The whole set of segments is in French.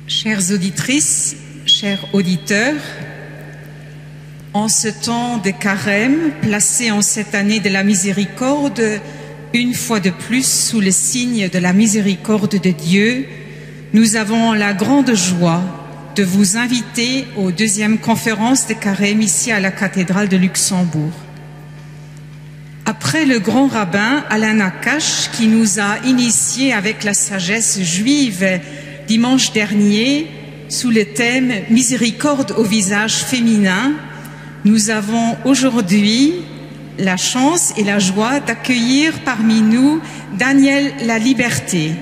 Chères auditrices, chers auditeurs, en ce temps de carême, placé en cette année de la miséricorde, une fois de plus sous le signe de la miséricorde de Dieu, nous avons la grande joie de vous inviter aux deuxièmes conférences de carême ici à la cathédrale de Luxembourg. Après le grand rabbin Alain Nakache qui nous a initiés avec la sagesse juive dimanche dernier sous le thème « Miséricorde au visage féminin », nous avons aujourd'hui la chance et la joie d'accueillir parmi nous Daniel La Liberté.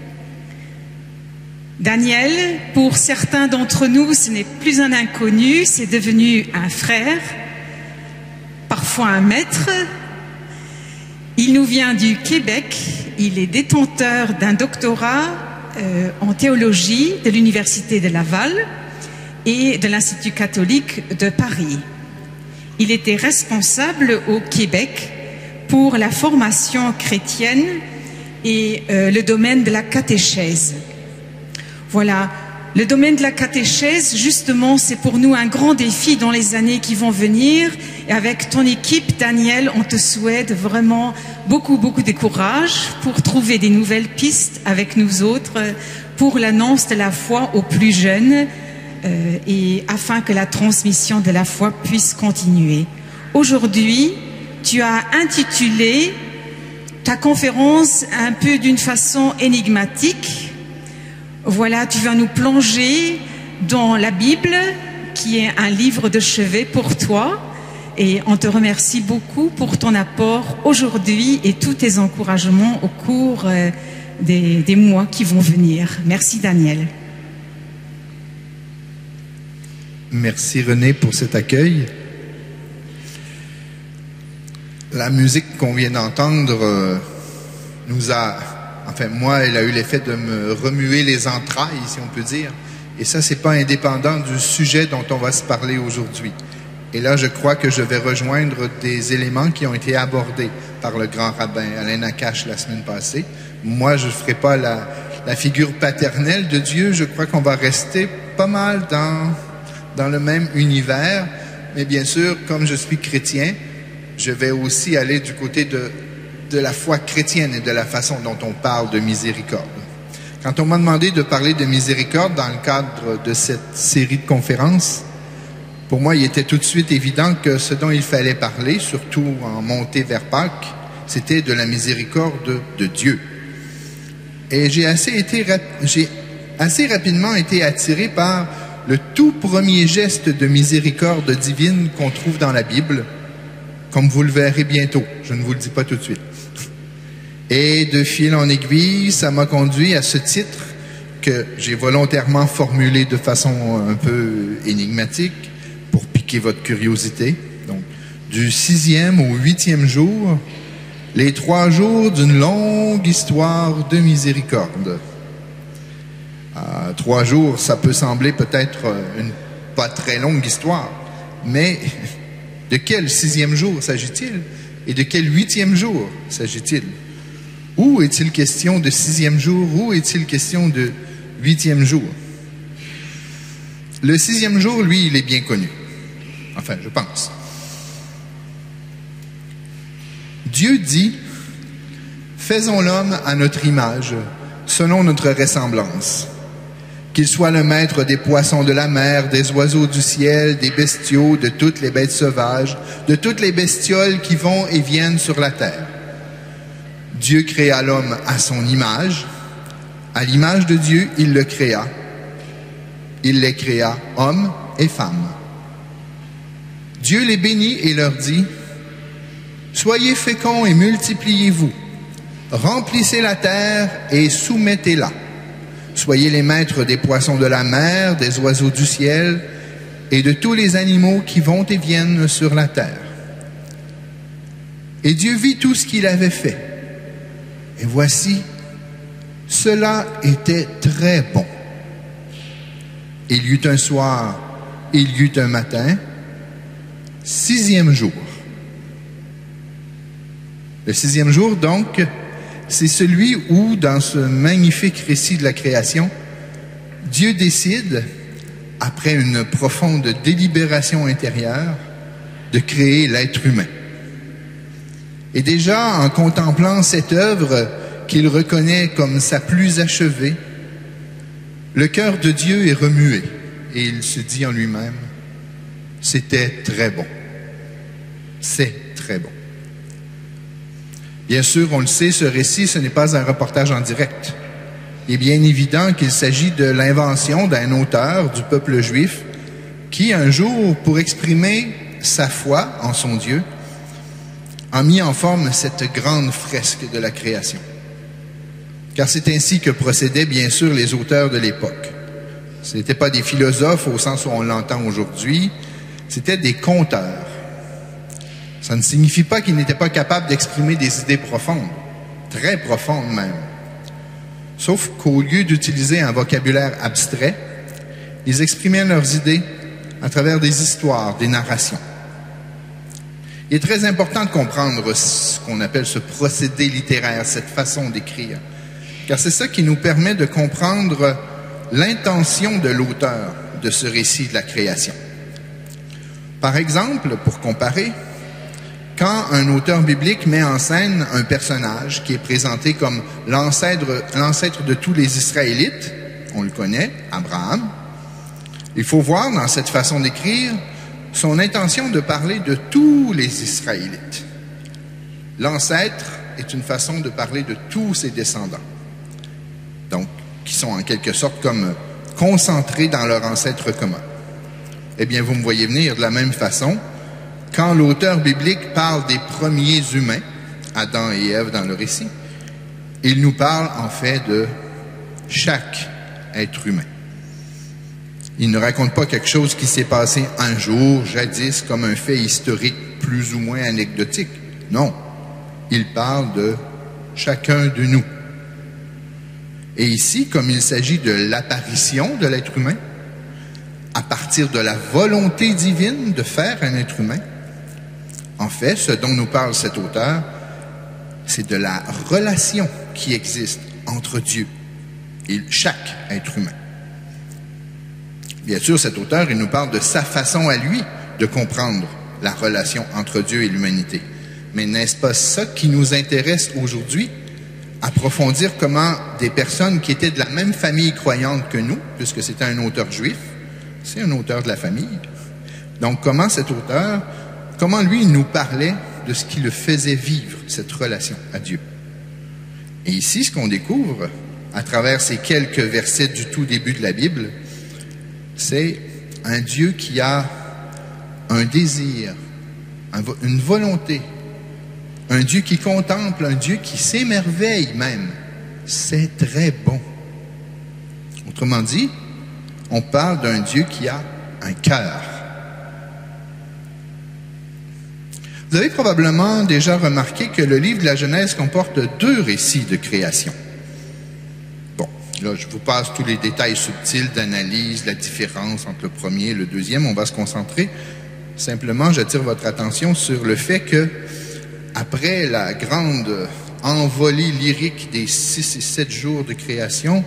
Daniel, pour certains d'entre nous, ce n'est plus un inconnu, c'est devenu un frère, parfois un maître. Il nous vient du Québec, il est détenteur d'un doctorat en théologie de l'Université de Laval et de l'Institut catholique de Paris. Il était responsable au Québec pour la formation chrétienne et le domaine de la catéchèse. Voilà, le domaine de la catéchèse, justement, c'est pour nous un grand défi dans les années qui vont venir. Et avec ton équipe, Daniel, on te souhaite vraiment beaucoup de courage pour trouver des nouvelles pistes avec nous autres pour l'annonce de la foi aux plus jeunes et afin que la transmission de la foi puisse continuer. Aujourd'hui, tu as intitulé ta conférence un peu d'une façon énigmatique. Voilà, tu vas nous plonger dans la Bible, qui est un livre de chevet pour toi. Et on te remercie beaucoup pour ton apport aujourd'hui et tous tes encouragements au cours des mois qui vont venir. Merci Daniel. Merci René pour cet accueil. La musique qu'on vient d'entendre nous a... Enfin, moi, elle a eu l'effet de me remuer les entrailles, si on peut dire. Et ça, c'est pas indépendant du sujet dont on va se parler aujourd'hui. Et là, je crois que je vais rejoindre des éléments qui ont été abordés par le grand rabbin Alain Nakache la semaine passée. Moi, je ne ferai pas la figure paternelle de Dieu. Je crois qu'on va rester pas mal dans le même univers. Mais bien sûr, comme je suis chrétien, je vais aussi aller du côté de la foi chrétienne et de la façon dont on parle de miséricorde. Quand on m'a demandé de parler de miséricorde dans le cadre de cette série de conférences, pour moi, il était tout de suite évident que ce dont il fallait parler, surtout en montée vers Pâques, c'était de la miséricorde de Dieu. Et j'ai assez rapidement été attiré par le tout premier geste de miséricorde divine qu'on trouve dans la Bible, comme vous le verrez bientôt. Je ne vous le dis pas tout de suite. Et de fil en aiguille, ça m'a conduit à ce titre que j'ai volontairement formulé de façon un peu énigmatique pour piquer votre curiosité. Donc, du 6e au 8e jour, les 3 jours d'une longue histoire de miséricorde. 3 jours, ça peut sembler peut-être une pas très longue histoire, mais de quel 6e jour s'agit-il et de quel 8e jour s'agit-il? Où est-il question de 6e jour? Où est-il question de 8e jour? Le 6e jour, lui, il est bien connu. Enfin, je pense. Dieu dit, « Faisons l'homme à notre image, selon notre ressemblance. Qu'il soit le maître des poissons de la mer, des oiseaux du ciel, des bestiaux, de toutes les bêtes sauvages, de toutes les bestioles qui vont et viennent sur la terre. » Dieu créa l'homme à son image. À l'image de Dieu, il le créa. Il les créa, hommes et femmes. Dieu les bénit et leur dit, « Soyez féconds et multipliez-vous. Remplissez la terre et soumettez-la. Soyez les maîtres des poissons de la mer, des oiseaux du ciel et de tous les animaux qui vont et viennent sur la terre. » Et Dieu vit tout ce qu'il avait fait. Et voici, cela était très bon. Il y eut un soir, il y eut un matin, 6e jour. Le 6e jour, donc, c'est celui où, dans ce magnifique récit de la création, Dieu décide, après une profonde délibération intérieure, de créer l'être humain. Et déjà, en contemplant cette œuvre qu'il reconnaît comme sa plus achevée, le cœur de Dieu est remué et il se dit en lui-même, « C'était très bon. C'est très bon. » Bien sûr, on le sait, ce récit, ce n'est pas un reportage en direct. Il est bien évident qu'il s'agit de l'invention d'un auteur du peuple juif qui, un jour, pour exprimer sa foi en son Dieu, a mis en forme cette grande fresque de la création. Car c'est ainsi que procédaient bien sûr les auteurs de l'époque. Ce n'étaient pas des philosophes au sens où on l'entend aujourd'hui, c'étaient des conteurs. Ça ne signifie pas qu'ils n'étaient pas capables d'exprimer des idées profondes, très profondes même. Sauf qu'au lieu d'utiliser un vocabulaire abstrait, ils exprimaient leurs idées à travers des histoires, des narrations. Il est très important de comprendre ce qu'on appelle ce procédé littéraire, cette façon d'écrire, car c'est ça qui nous permet de comprendre l'intention de l'auteur de ce récit de la création. Par exemple, pour comparer, quand un auteur biblique met en scène un personnage qui est présenté comme l'ancêtre de tous les Israélites, on le connaît, Abraham, il faut voir dans cette façon d'écrire son intention de parler de tous les Israélites. L'ancêtre est une façon de parler de tous ses descendants, donc qui sont en quelque sorte comme concentrés dans leur ancêtre commun. Eh bien, vous me voyez venir de la même façon, quand l'auteur biblique parle des premiers humains, Adam et Ève dans le récit, il nous parle en fait de chaque être humain. Il ne raconte pas quelque chose qui s'est passé un jour, jadis, comme un fait historique plus ou moins anecdotique. Non, il parle de chacun de nous. Et ici, comme il s'agit de l'apparition de l'être humain, à partir de la volonté divine de faire un être humain, en fait, ce dont nous parle cet auteur, c'est de la relation qui existe entre Dieu et chaque être humain. Bien sûr, cet auteur, il nous parle de sa façon à lui de comprendre la relation entre Dieu et l'humanité. Mais n'est-ce pas ça qui nous intéresse aujourd'hui? Approfondir comment des personnes qui étaient de la même famille croyante que nous, puisque c'était un auteur juif, c'est un auteur de la famille. Donc, comment cet auteur, comment lui nous parlait de ce qui le faisait vivre, cette relation à Dieu. Et ici, ce qu'on découvre, à travers ces quelques versets du tout début de la Bible, c'est un Dieu qui a un désir, une volonté, un Dieu qui contemple, un Dieu qui s'émerveille même. C'est très bon. Autrement dit, on parle d'un Dieu qui a un cœur. Vous avez probablement déjà remarqué que le livre de la Genèse comporte 2 récits de création. Bon, là, je vous passe tous les détails subtils d'analyse, la différence entre le premier et le deuxième. On va se concentrer. Simplement, j'attire votre attention sur le fait que, après la grande envolée lyrique des 6 et 7 jours de création,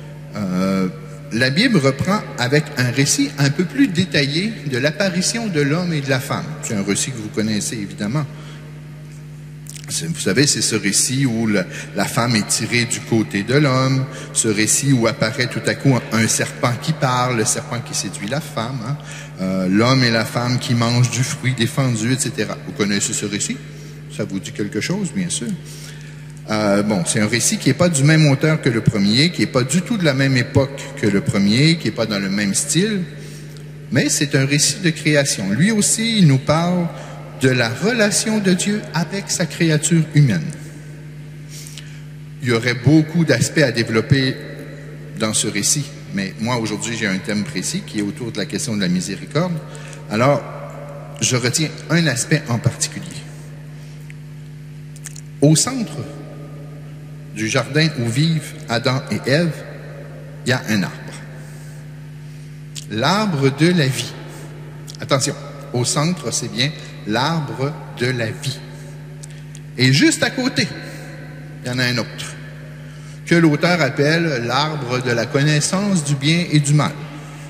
la Bible reprend avec un récit un peu plus détaillé de l'apparition de l'homme et de la femme. C'est un récit que vous connaissez évidemment. Vous savez, c'est ce récit où la femme est tirée du côté de l'homme, ce récit où apparaît tout à coup un serpent qui parle, le serpent qui séduit la femme, l'homme et la femme qui mangent du fruit défendu, etc. Vous connaissez ce récit? Ça vous dit quelque chose, bien sûr. Bon, c'est un récit qui n'est pas du même auteur que le premier, qui n'est pas du tout de la même époque que le premier, qui n'est pas dans le même style, mais c'est un récit de création. Lui aussi, il nous parle de la relation de Dieu avec sa créature humaine. Il y aurait beaucoup d'aspects à développer dans ce récit, mais moi, aujourd'hui, j'ai un thème précis qui est autour de la question de la miséricorde. Alors, je retiens un aspect en particulier. Au centre du jardin où vivent Adam et Ève, il y a un arbre. L'arbre de la vie. Attention, au centre, c'est bien l'arbre de la vie. Et juste à côté, il y en a un autre. que l'auteur appelle l'arbre de la connaissance du bien et du mal.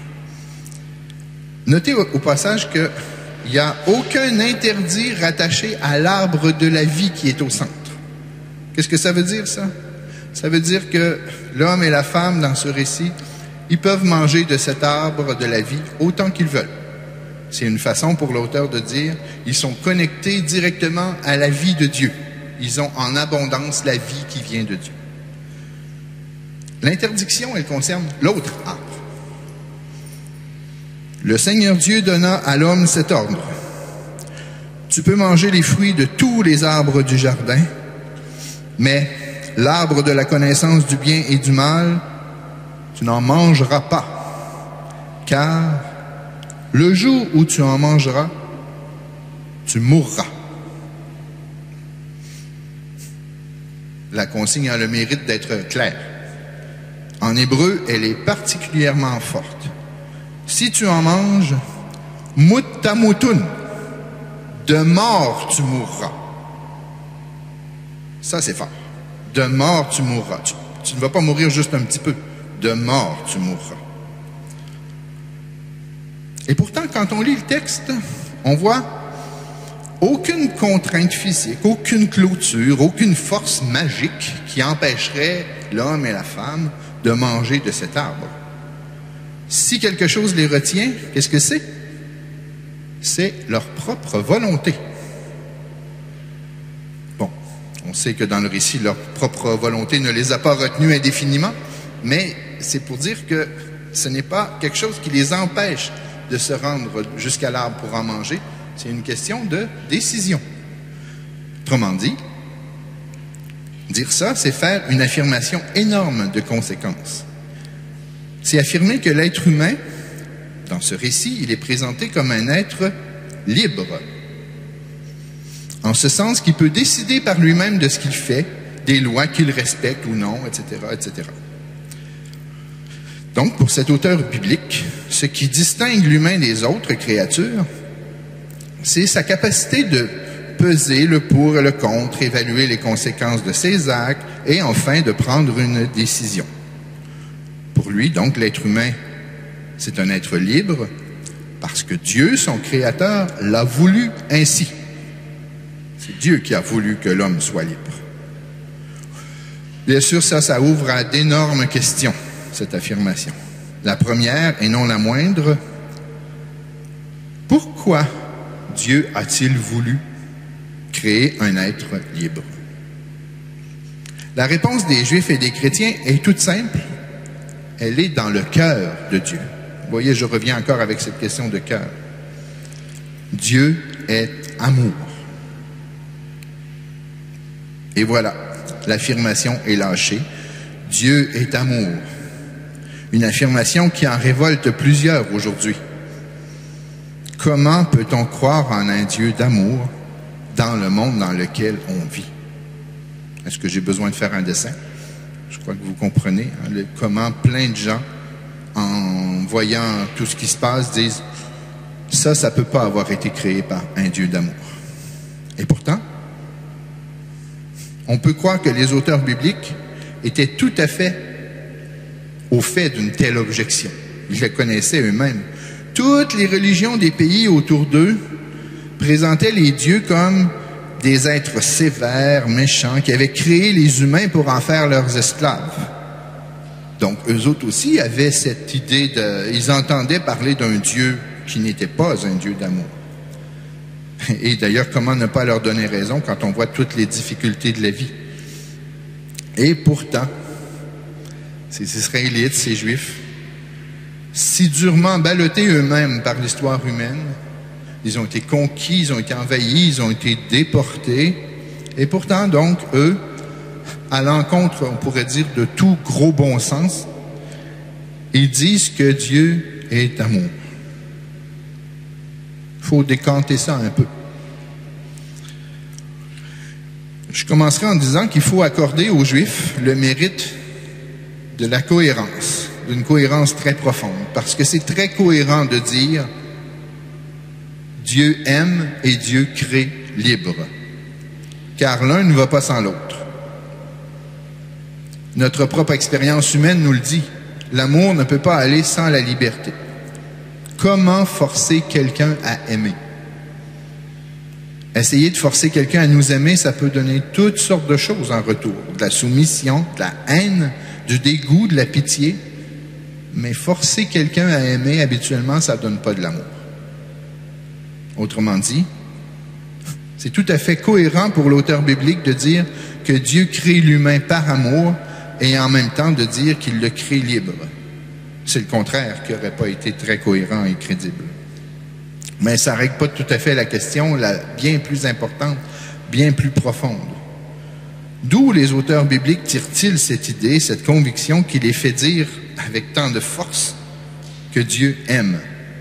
Notez au passage qu'il n'y a aucun interdit rattaché à l'arbre de la vie qui est au centre. Qu'est-ce que ça veut dire, ça? Ça veut dire que l'homme et la femme, dans ce récit, ils peuvent manger de cet arbre de la vie autant qu'ils veulent. C'est une façon pour l'auteur de dire, ils sont connectés directement à la vie de Dieu. Ils ont en abondance la vie qui vient de Dieu. L'interdiction, elle concerne l'autre arbre. Le Seigneur Dieu donna à l'homme cet ordre. Tu peux manger les fruits de tous les arbres du jardin, mais l'arbre de la connaissance du bien et du mal, tu n'en mangeras pas, car le jour où tu en mangeras, tu mourras. La consigne a le mérite d'être claire. En hébreu, elle est particulièrement forte. Si tu en manges, mout tamutun, de mort tu mourras. Ça, c'est fort. De mort tu mourras. Tu ne vas pas mourir juste un petit peu. De mort tu mourras. Et pourtant, quand on lit le texte, on voit aucune contrainte physique, aucune clôture, aucune force magique qui empêcherait l'homme et la femme de manger de cet arbre. Si quelque chose les retient, qu'est-ce que c'est? C'est leur propre volonté. Bon, on sait que dans le récit, leur propre volonté ne les a pas retenus indéfiniment, mais c'est pour dire que ce n'est pas quelque chose qui les empêche de se rendre jusqu'à l'arbre pour en manger. C'est une question de décision. Autrement dit, dire ça, c'est faire une affirmation énorme de conséquences. C'est affirmer que l'être humain, dans ce récit, il est présenté comme un être libre. En ce sens qu'il peut décider par lui-même de ce qu'il fait, des lois qu'il respecte ou non, etc., etc. Donc, pour cet auteur biblique, ce qui distingue l'humain des autres créatures, c'est sa capacité de peser le pour et le contre, évaluer les conséquences de ses actes et enfin de prendre une décision. Pour lui, donc, l'être humain, c'est un être libre parce que Dieu, son Créateur, l'a voulu ainsi. C'est Dieu qui a voulu que l'homme soit libre. Bien sûr, ça ouvre à d'énormes questions, cette affirmation. La première, et non la moindre, pourquoi Dieu a-t-il voulu créer un être libre? La réponse des Juifs et des chrétiens est toute simple. Elle est dans le cœur de Dieu. Vous voyez, je reviens encore avec cette question de cœur. Dieu est amour. Et voilà, l'affirmation est lâchée. Dieu est amour. Une affirmation qui en révolte plusieurs aujourd'hui. Comment peut-on croire en un Dieu d'amour dans le monde dans lequel on vit? Est-ce que j'ai besoin de faire un dessin? Je crois que vous comprenez comment plein de gens, en voyant tout ce qui se passe, disent « ça ne peut pas avoir été créé par un Dieu d'amour ». Et pourtant, on peut croire que les auteurs bibliques étaient tout à fait au fait d'une telle objection. Ils la connaissaient eux-mêmes. Toutes les religions des pays autour d'eux présentaient les dieux comme des êtres sévères, méchants, qui avaient créé les humains pour en faire leurs esclaves. Donc, eux autres aussi avaient cette idée ils entendaient parler d'un Dieu qui n'était pas un Dieu d'amour. Et d'ailleurs, comment ne pas leur donner raison quand on voit toutes les difficultés de la vie? Et pourtant, ces Israélites, ces Juifs, si durement ballottés eux-mêmes par l'histoire humaine, ils ont été conquis, ils ont été envahis, ils ont été déportés. Et pourtant, donc, eux, à l'encontre, on pourrait dire, de tout gros bon sens, ils disent que Dieu est amour. Il faut décanter ça un peu. Je commencerai en disant qu'il faut accorder aux Juifs le mérite de la cohérence, d'une cohérence très profonde, parce que c'est très cohérent de dire Dieu aime et Dieu crée libre, car l'un ne va pas sans l'autre. Notre propre expérience humaine nous le dit. L'amour ne peut pas aller sans la liberté. Comment forcer quelqu'un à aimer? Essayer de forcer quelqu'un à nous aimer, ça peut donner toutes sortes de choses en retour. De la soumission, de la haine, du dégoût, de la pitié. Mais forcer quelqu'un à aimer, habituellement, ça ne donne pas de l'amour. Autrement dit, c'est tout à fait cohérent pour l'auteur biblique de dire que Dieu crée l'humain par amour et en même temps de dire qu'il le crée libre. C'est le contraire qui n'aurait pas été très cohérent et crédible. Mais ça ne règle pas tout à fait la question, bien plus importante, bien plus profonde. D'où les auteurs bibliques tirent-ils cette idée, cette conviction qui les fait dire avec tant de force que Dieu aime?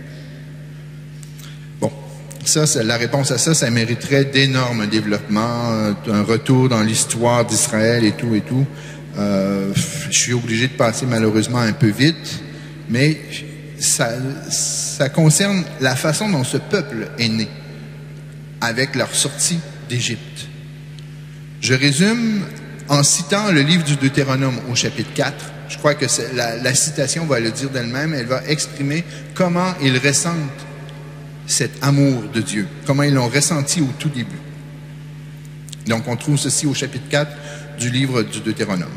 Bon, la réponse à ça, ça mériterait d'énormes développements, un retour dans l'histoire d'Israël et tout et tout. Je suis obligé de passer malheureusement un peu vite, mais ça concerne la façon dont ce peuple est né, avec leur sortie d'Égypte. Je résume en citant le livre du Deutéronome au chapitre 4. Je crois que la citation va le dire d'elle-même. Elle va exprimer comment ils ressentent cet amour de Dieu, comment ils l'ont ressenti au tout début. Donc, on trouve ceci au chapitre 4 du livre du Deutéronome.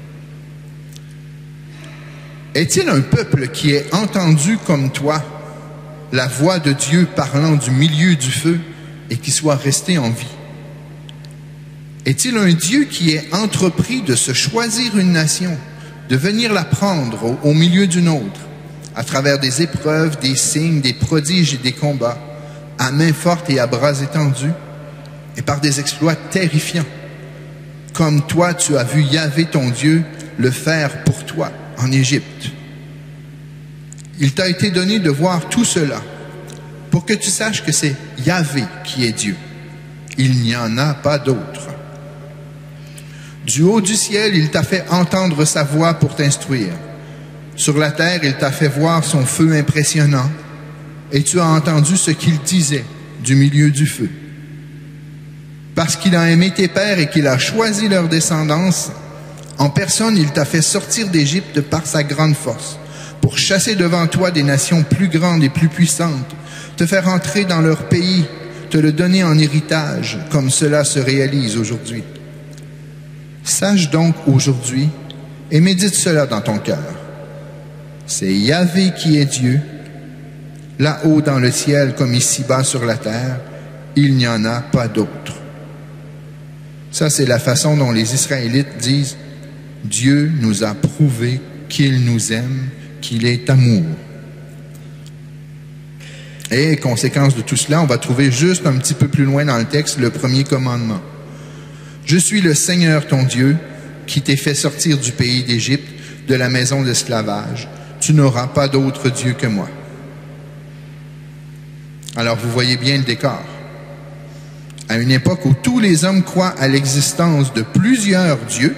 Est-il un peuple qui ait entendu comme toi la voix de Dieu parlant du milieu du feu et qui soit resté en vie? Est-il un Dieu qui ait entrepris de se choisir une nation, de venir la prendre au milieu d'une autre, à travers des épreuves, des signes, des prodiges et des combats, à main forte et à bras étendus, et par des exploits terrifiants, comme toi tu as vu Yahvé ton Dieu le faire pour toi en Égypte? Il t'a été donné de voir tout cela pour que tu saches que c'est Yahvé qui est Dieu. Il n'y en a pas d'autre. Du haut du ciel, il t'a fait entendre sa voix pour t'instruire. Sur la terre, il t'a fait voir son feu impressionnant, et tu as entendu ce qu'il disait du milieu du feu. Parce qu'il a aimé tes pères et qu'il a choisi leur descendance, en personne, il t'a fait sortir d'Égypte par sa grande force, pour chasser devant toi des nations plus grandes et plus puissantes, te faire entrer dans leur pays, te le donner en héritage, comme cela se réalise aujourd'hui. Sache donc aujourd'hui, et médite cela dans ton cœur. C'est Yahvé qui est Dieu, là-haut dans le ciel comme ici-bas sur la terre, il n'y en a pas d'autre. Ça, c'est la façon dont les Israélites disent « Dieu nous a prouvé qu'il nous aime, qu'il est amour ». Et conséquence de tout cela, on va trouver juste un petit peu plus loin dans le texte le premier commandement. « Je suis le Seigneur ton Dieu, qui t'ai fait sortir du pays d'Égypte, de la maison d'esclavage. Tu n'auras pas d'autre Dieu que moi. » Alors vous voyez bien le décor. À une époque où tous les hommes croient à l'existence de plusieurs dieux,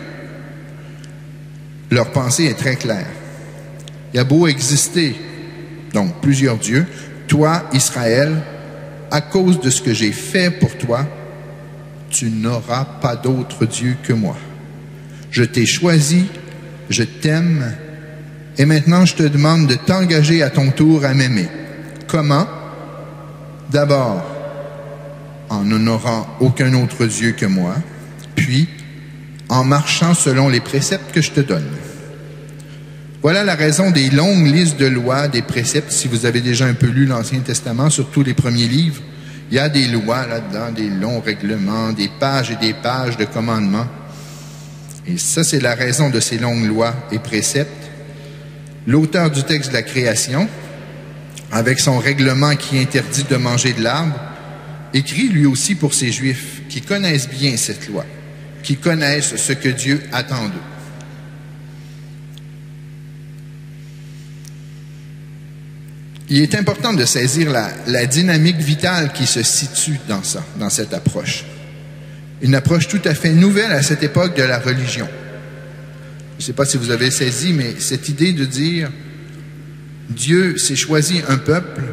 leur pensée est très claire. Il y a beau exister, donc plusieurs dieux, toi, Israël, à cause de ce que j'ai fait pour toi, tu n'auras pas d'autre Dieu que moi. Je t'ai choisi, je t'aime, et maintenant je te demande de t'engager à ton tour à m'aimer. Comment? D'abord, en n'honorant aucun autre Dieu que moi, puis en marchant selon les préceptes que je te donne. Voilà la raison des longues listes de lois, des préceptes. Si vous avez déjà un peu lu l'Ancien Testament, surtout les premiers livres, il y a des lois là-dedans, des longs règlements, des pages et des pages de commandements. Et ça, c'est la raison de ces longues lois et préceptes. L'auteur du texte de la création, avec son règlement qui interdit de manger de l'arbre, écrit lui aussi pour ces Juifs qui connaissent bien cette loi, qui connaissent ce que Dieu attend d'eux. Il est important de saisir la dynamique vitale qui se situe dans cette approche. Une approche tout à fait nouvelle à cette époque de la religion. Je ne sais pas si vous avez saisi, mais cette idée de dire Dieu s'est choisi un peuple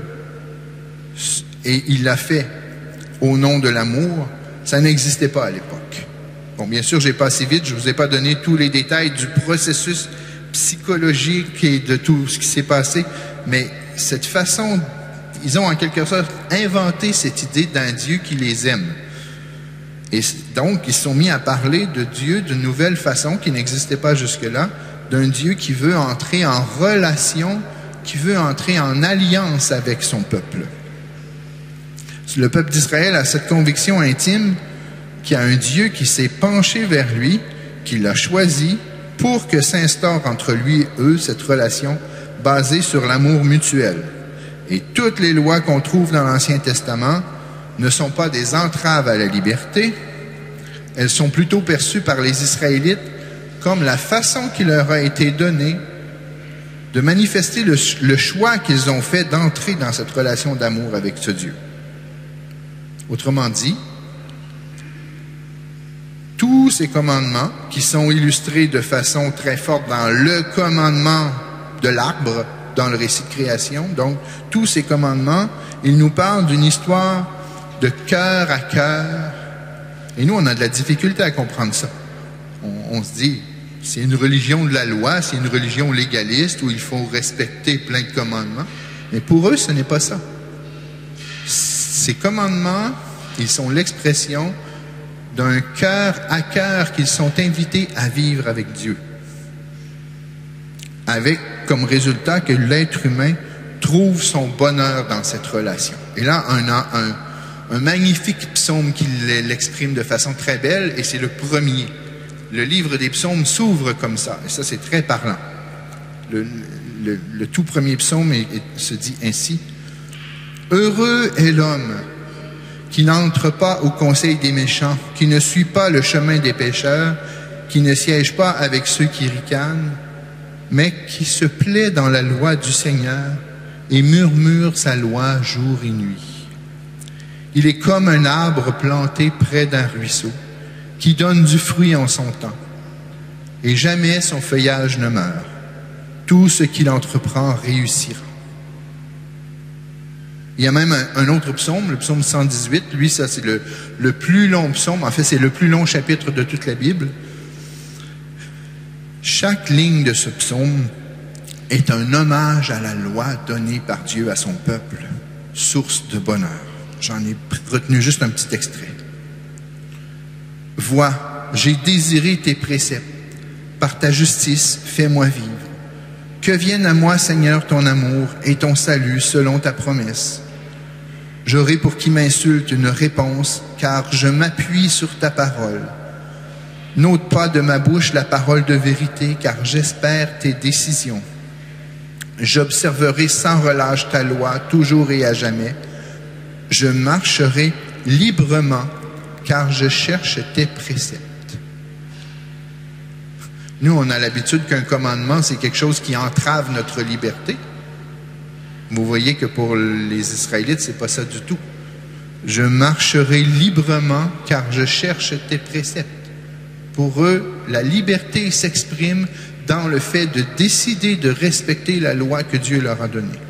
et il l'a fait au nom de l'amour, ça n'existait pas à l'époque. Bon, bien sûr, j'ai passé vite, je ne vous ai pas donné tous les détails du processus psychologique et de tout ce qui s'est passé, mais cette façon, ils ont en quelque sorte inventé cette idée d'un Dieu qui les aime. Et donc, ils se sont mis à parler de Dieu d'une nouvelle façon qui n'existait pas jusque-là, d'un Dieu qui veut entrer en relation, qui veut entrer en alliance avec son peuple. Le peuple d'Israël a cette conviction intime qu'il y a un Dieu qui s'est penché vers lui, qui l'a choisi pour que s'instaure entre lui et eux cette relation basée sur l'amour mutuel. Et toutes les lois qu'on trouve dans l'Ancien Testament ne sont pas des entraves à la liberté, elles sont plutôt perçues par les Israélites comme la façon qui leur a été donnée de manifester le choix qu'ils ont fait d'entrer dans cette relation d'amour avec ce Dieu. Autrement dit, tous ces commandements qui sont illustrés de façon très forte dans le commandement de l'arbre, dans le récit de création, donc tous ces commandements, ils nous parlent d'une histoire de cœur à cœur. Et nous, on a de la difficulté à comprendre ça. On se dit, c'est une religion de la loi, c'est une religion légaliste où il faut respecter plein de commandements. Mais pour eux, ce n'est pas ça. Ces commandements, ils sont l'expression d'un cœur à cœur qu'ils sont invités à vivre avec Dieu. Avec comme résultat que l'être humain trouve son bonheur dans cette relation. Et là, un magnifique psaume qui l'exprime de façon très belle, et c'est le premier. Le livre des psaumes s'ouvre comme ça, et ça c'est très parlant. Le tout premier psaume se dit ainsi: « Heureux est l'homme qui n'entre pas au conseil des méchants, qui ne suit pas le chemin des pécheurs, qui ne siège pas avec ceux qui ricanent, mais qui se plaît dans la loi du Seigneur et murmure sa loi jour et nuit. Il est comme un arbre planté près d'un ruisseau, qui donne du fruit en son temps, et jamais son feuillage ne meurt. Tout ce qu'il entreprend réussira. » Il y a même un autre psaume, le psaume 118. Lui, ça, c'est le plus long psaume. En fait, c'est le plus long chapitre de toute la Bible. Chaque ligne de ce psaume est un hommage à la loi donnée par Dieu à son peuple, source de bonheur. J'en ai retenu juste un petit extrait. « Vois, j'ai désiré tes préceptes. Par ta justice, fais-moi vivre. Que vienne à moi, Seigneur, ton amour et ton salut selon ta promesse. J'aurai pour qui m'insulte une réponse, car je m'appuie sur ta parole. N'ôte pas de ma bouche la parole de vérité, car j'espère tes décisions. J'observerai sans relâche ta loi, toujours et à jamais. Je marcherai librement, car je cherche tes préceptes. » Nous, on a l'habitude qu'un commandement, c'est quelque chose qui entrave notre liberté. Vous voyez que pour les Israélites, c'est pas ça du tout. Je marcherai librement, car je cherche tes préceptes. Pour eux, la liberté s'exprime dans le fait de décider de respecter la loi que Dieu leur a donnée.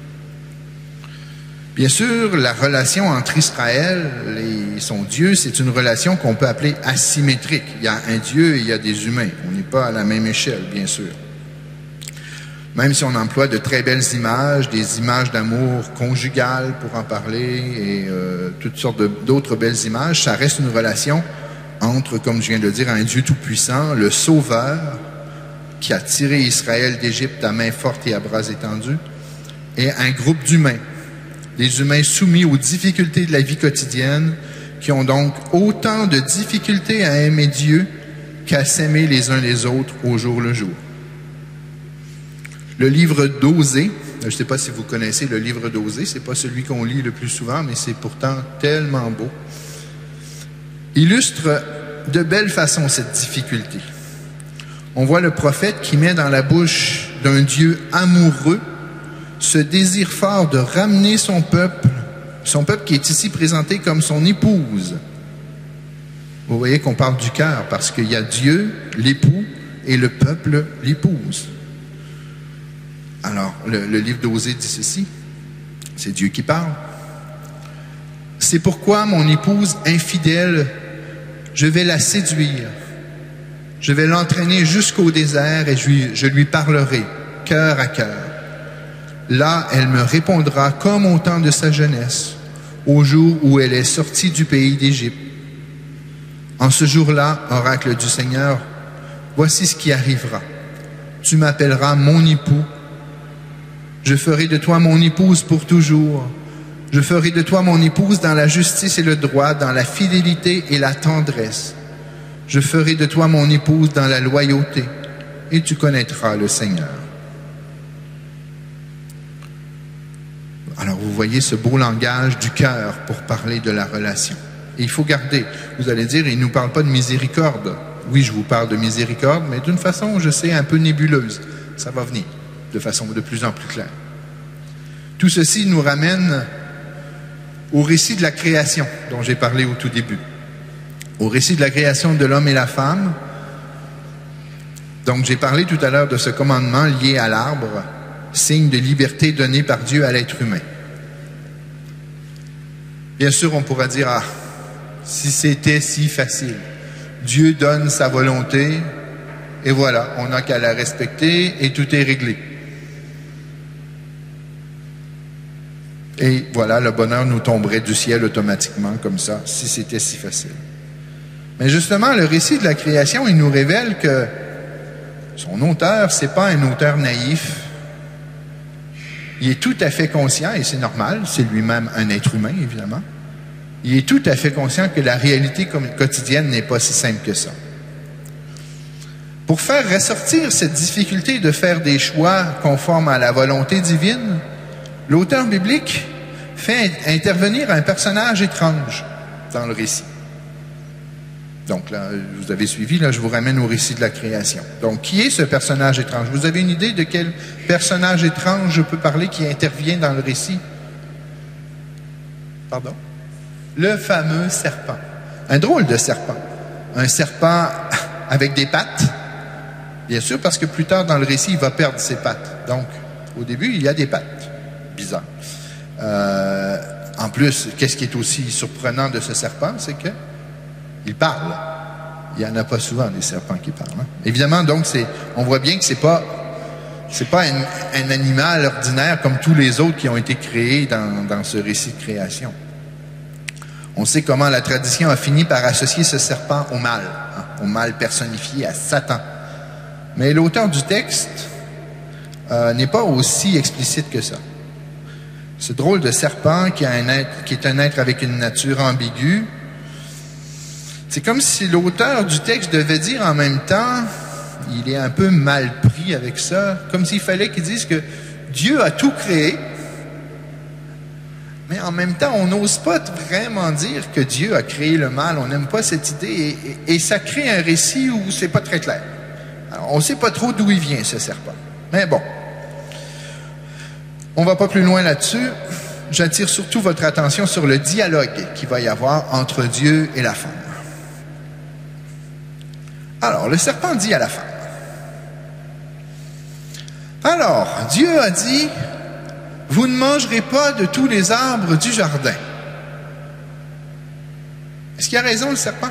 Bien sûr, la relation entre Israël et son Dieu, c'est une relation qu'on peut appeler asymétrique. Il y a un Dieu et il y a des humains. On n'est pas à la même échelle, bien sûr. Même si on emploie de très belles images, des images d'amour conjugal pour en parler, et toutes sortes d'autres belles images, ça reste une relation entre, comme je viens de le dire, un Dieu tout-puissant, le Sauveur, qui a tiré Israël d'Égypte à main forte et à bras étendus, et un groupe d'humains. Des humains soumis aux difficultés de la vie quotidienne, qui ont donc autant de difficultés à aimer Dieu qu'à s'aimer les uns les autres au jour le jour. Le livre d'Osée, je ne sais pas si vous connaissez le livre d'Osée, ce n'est pas celui qu'on lit le plus souvent, mais c'est pourtant tellement beau, illustre de belle façon cette difficulté. On voit le prophète qui met dans la bouche d'un Dieu amoureux ce désir fort de ramener son peuple qui est ici présenté comme son épouse. Vous voyez qu'on parle du cœur, parce qu'il y a Dieu, l'époux, et le peuple, l'épouse. Alors, le livre d'Osée dit ceci, c'est Dieu qui parle. « C'est pourquoi mon épouse infidèle Je vais la séduire. Je vais l'entraîner jusqu'au désert et je lui parlerai, cœur à cœur. Là, elle me répondra comme au temps de sa jeunesse, au jour où elle est sortie du pays d'Égypte. En ce jour-là, oracle du Seigneur, voici ce qui arrivera. Tu m'appelleras mon époux. Je ferai de toi mon épouse pour toujours. Je ferai de toi mon épouse dans la justice et le droit, dans la fidélité et la tendresse. Je ferai de toi mon épouse dans la loyauté, et tu connaîtras le Seigneur. Alors vous voyez ce beau langage du cœur pour parler de la relation. Et il faut garder, vous allez dire, il ne nous parle pas de miséricorde. Oui, je vous parle de miséricorde, mais d'une façon, je sais, un peu nébuleuse. Ça va venir de façon de plus en plus claire. Tout ceci nous ramène au récit de la création dont j'ai parlé au tout début. Au récit de la création de l'homme et la femme. Donc j'ai parlé tout à l'heure de ce commandement lié à l'arbre, signe de liberté donné par Dieu à l'être humain. Bien sûr, on pourra dire, ah, si c'était si facile. Dieu donne sa volonté, et voilà, on n'a qu'à la respecter, et tout est réglé. Et voilà, le bonheur nous tomberait du ciel automatiquement, comme ça, si c'était si facile. Mais justement, le récit de la création, il nous révèle que son auteur, c'est pas un auteur naïf. Il est tout à fait conscient, et c'est normal, c'est lui-même un être humain, évidemment. Il est tout à fait conscient que la réalité quotidienne n'est pas si simple que ça. Pour faire ressortir cette difficulté de faire des choix conformes à la volonté divine, l'auteur biblique fait intervenir un personnage étrange dans le récit. Donc là, vous avez suivi, là je vous ramène au récit de la création. Donc, qui est ce personnage étrange? Vous avez une idée de quel personnage étrange je peux parler qui intervient dans le récit? Pardon? Le fameux serpent. Un drôle de serpent. Un serpent avec des pattes, bien sûr, parce que plus tard dans le récit, il va perdre ses pattes. Donc, au début, il y a des pattes. Bizarre. En plus, qu'est-ce qui est aussi surprenant de ce serpent, c'est que il parle. Il n'y en a pas souvent des serpents qui parlent. Hein? Évidemment, donc, on voit bien que c'est pas un animal ordinaire comme tous les autres qui ont été créés dans ce récit de création. On sait comment la tradition a fini par associer ce serpent au mal, hein, au mal personnifié, à Satan. Mais l'auteur du texte n'est pas aussi explicite que ça. Ce drôle de serpent qui est un être avec une nature ambiguë, c'est comme si l'auteur du texte devait dire en même temps, il est un peu mal pris avec ça, comme s'il fallait qu'il dise que Dieu a tout créé, mais en même temps, on n'ose pas vraiment dire que Dieu a créé le mal. On n'aime pas cette idée et ça crée un récit où c'est pas très clair. Alors, on ne sait pas trop d'où il vient, ce serpent. Mais bon, on ne va pas plus loin là-dessus. J'attire surtout votre attention sur le dialogue qu'il va y avoir entre Dieu et la femme. Alors, le serpent dit à la femme. Alors, Dieu a dit, vous ne mangerez pas de tous les arbres du jardin. Est-ce qu'il a raison, le serpent?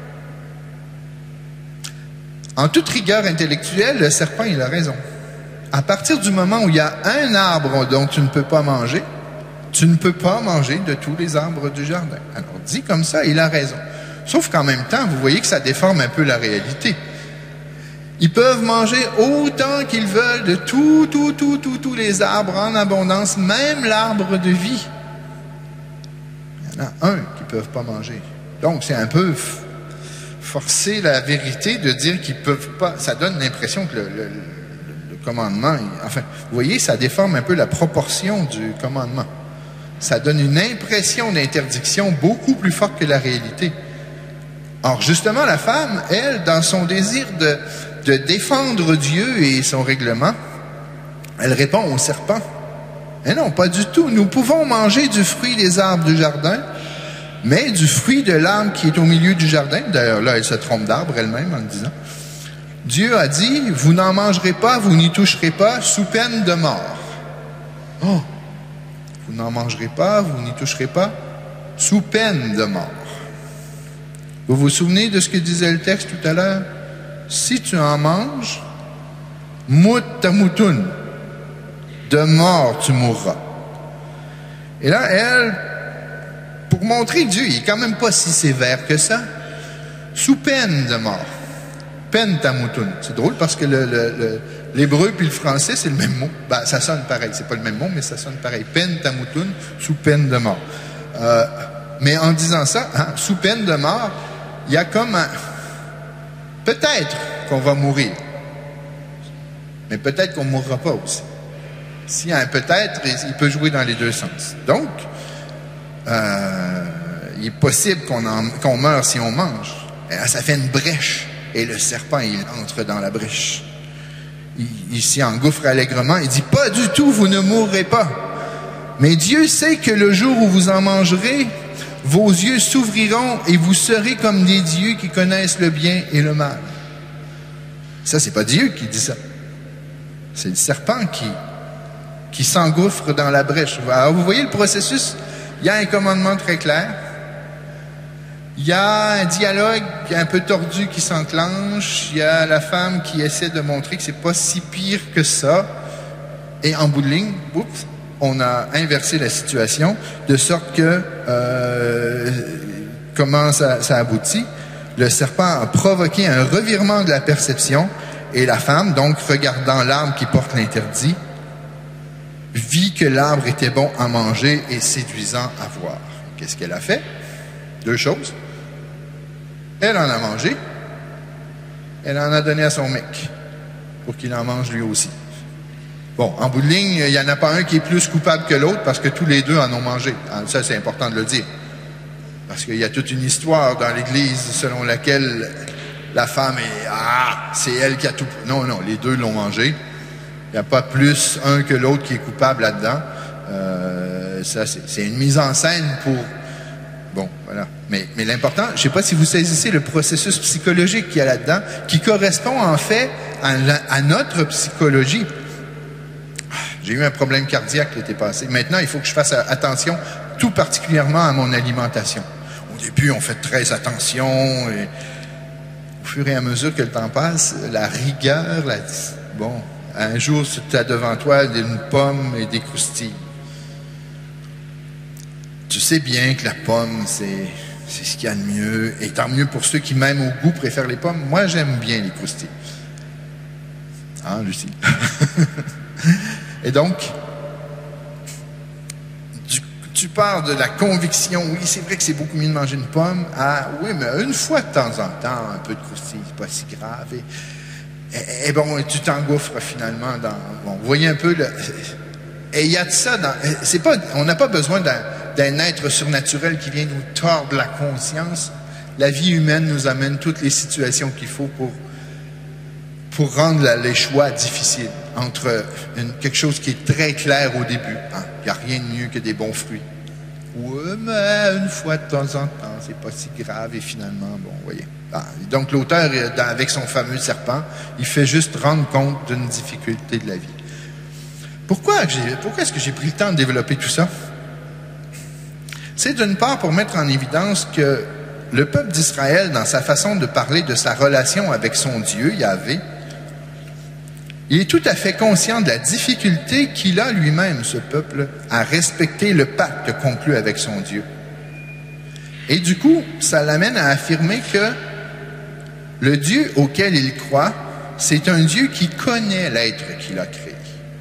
En toute rigueur intellectuelle, le serpent, il a raison. À partir du moment où il y a un arbre dont tu ne peux pas manger, tu ne peux pas manger de tous les arbres du jardin. Alors, dit comme ça, il a raison. Sauf qu'en même temps, vous voyez que ça déforme un peu la réalité. Ils peuvent manger autant qu'ils veulent de tous les arbres en abondance, même l'arbre de vie. Il y en a un qu'ils ne peuvent pas manger. Donc, c'est un peu forcer la vérité de dire qu'ils ne peuvent pas. Ça donne l'impression que le commandement, enfin, vous voyez, ça déforme un peu la proportion du commandement. Ça donne une impression d'interdiction beaucoup plus forte que la réalité. Or, justement, la femme, elle, dans son désir de défendre Dieu et son règlement, elle répond au serpent. Mais non, pas du tout. Nous pouvons manger du fruit des arbres du jardin, mais du fruit de l'arbre qui est au milieu du jardin, d'ailleurs là, elle se trompe d'arbre elle-même en le disant, Dieu a dit, vous n'en mangerez pas, vous n'y toucherez pas, sous peine de mort. Oh! Vous n'en mangerez pas, vous n'y toucherez pas, sous peine de mort. Vous vous souvenez de ce que disait le texte tout à l'heure? Si tu en manges, mout tamoutoun, de mort tu mourras. Et là, elle, pour montrer que Dieu, il est quand même pas si sévère que ça, sous peine de mort. Peine tamoutoun. C'est drôle parce que l'hébreu puis le français, c'est le même mot. Ben, ça sonne pareil. C'est pas le même mot, mais ça sonne pareil. Peine tamoutoun, sous peine de mort. Mais en disant ça, hein, sous peine de mort, il y a comme un... Peut-être qu'on va mourir. Mais peut-être qu'on ne mourra pas aussi. S'il y a un peut-être, il peut jouer dans les deux sens. Donc, il est possible qu'on meure si on mange. Et là, ça fait une brèche. Et le serpent, il entre dans la brèche. Il s'y engouffre allègrement. Il dit, pas du tout, vous ne mourrez pas. Mais Dieu sait que le jour où vous en mangerez, vos yeux s'ouvriront et vous serez comme des dieux qui connaissent le bien et le mal. Ça, c'est pas Dieu qui dit ça. C'est le serpent qui s'engouffre dans la brèche. Alors, vous voyez le processus? Il y a un commandement très clair. Il y a un dialogue un peu tordu qui s'enclenche. Il y a la femme qui essaie de montrer que c'est pas si pire que ça. Et en bout de ligne, oups, on a inversé la situation de sorte que comment ça aboutit? Le serpent a provoqué un revirement de la perception et la femme, donc regardant l'arbre qui porte l'interdit, vit que l'arbre était bon à manger et séduisant à voir. Qu'est-ce qu'elle a fait? Deux choses. Elle en a mangé, elle en a donné à son mec pour qu'il en mange lui aussi. Bon, en bout de ligne, il n'y en a pas un qui est plus coupable que l'autre parce que tous les deux en ont mangé. Ça, c'est important de le dire. Parce qu'il y a toute une histoire dans l'Église selon laquelle la femme est... c'est elle qui a tout... Non, les deux l'ont mangé. Il n'y a pas plus un que l'autre qui est coupable là-dedans. Ça, c'est une mise en scène pour... Bon, voilà. Mais l'important, je ne sais pas si vous saisissez le processus psychologique qu'il y a là-dedans, qui correspond en fait à notre psychologie. J'ai eu un problème cardiaque l'été passé. Maintenant, il faut que je fasse attention, tout particulièrement à mon alimentation. Au début, on fait très attention. Et au fur et à mesure que le temps passe, la rigueur, bon, un jour, tu as devant toi une pomme et des croustilles. Tu sais bien que la pomme, c'est ce qu'il y a de mieux. Et tant mieux pour ceux qui, même au goût, préfèrent les pommes. Moi, j'aime bien les croustilles. Hein, Lucie? Et donc, tu pars de la conviction, oui, c'est vrai que c'est beaucoup mieux de manger une pomme, oui, mais une fois de temps en temps, un peu de croustilles, c'est pas si grave. Et bon, tu t'engouffres finalement dans... Bon, vous voyez un peu... Et il y a de ça dans... on n'a pas besoin d'un être surnaturel qui vient nous tordre la conscience. La vie humaine nous amène toutes les situations qu'il faut pour rendre les choix difficiles entre quelque chose qui est très clair au début. Il n'y a rien de mieux que des bons fruits. Oui, mais une fois de temps en temps, c'est pas si grave. Et finalement, bon, vous voyez. Donc l'auteur, avec son fameux serpent, il fait juste rendre compte d'une difficulté de la vie. Pourquoi est-ce que j'ai pris le temps de développer tout ça? C'est d'une part pour mettre en évidence que le peuple d'Israël, dans sa façon de parler de sa relation avec son Dieu, Yahvé, il est tout à fait conscient de la difficulté qu'il a lui-même, ce peuple, à respecter le pacte conclu avec son Dieu. Et du coup, ça l'amène à affirmer que le Dieu auquel il croit, c'est un Dieu qui connaît l'être qu'il a créé.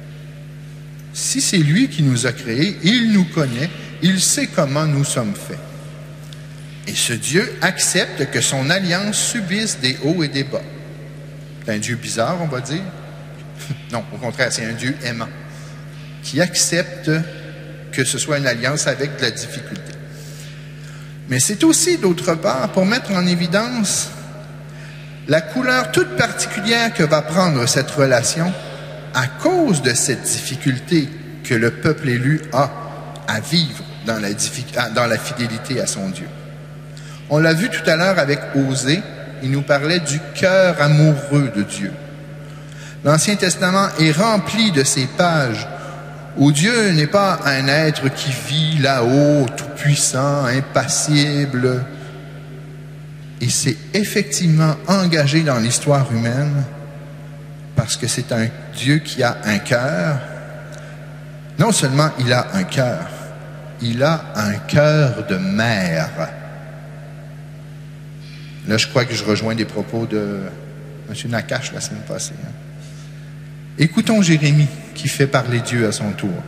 Si c'est lui qui nous a créés, il nous connaît, il sait comment nous sommes faits. Et ce Dieu accepte que son alliance subisse des hauts et des bas. C'est un Dieu bizarre, on va dire. Non, au contraire, c'est un Dieu aimant, qui accepte que ce soit une alliance avec de la difficulté. Mais c'est aussi, d'autre part, pour mettre en évidence la couleur toute particulière que va prendre cette relation à cause de cette difficulté que le peuple élu a à vivre dans la fidélité à son Dieu. On l'a vu tout à l'heure avec Osée, il nous parlait du cœur amoureux de Dieu. L'Ancien Testament est rempli de ces pages où Dieu n'est pas un être qui vit là-haut, tout-puissant, impassible, Il s'est effectivement engagé dans l'histoire humaine parce que c'est un Dieu qui a un cœur. Non seulement il a un cœur, il a un cœur de mère. Là, je crois que je rejoins des propos de M. Nakache la semaine passée. Écoutons Jérémie qui fait parler Dieu à son tour.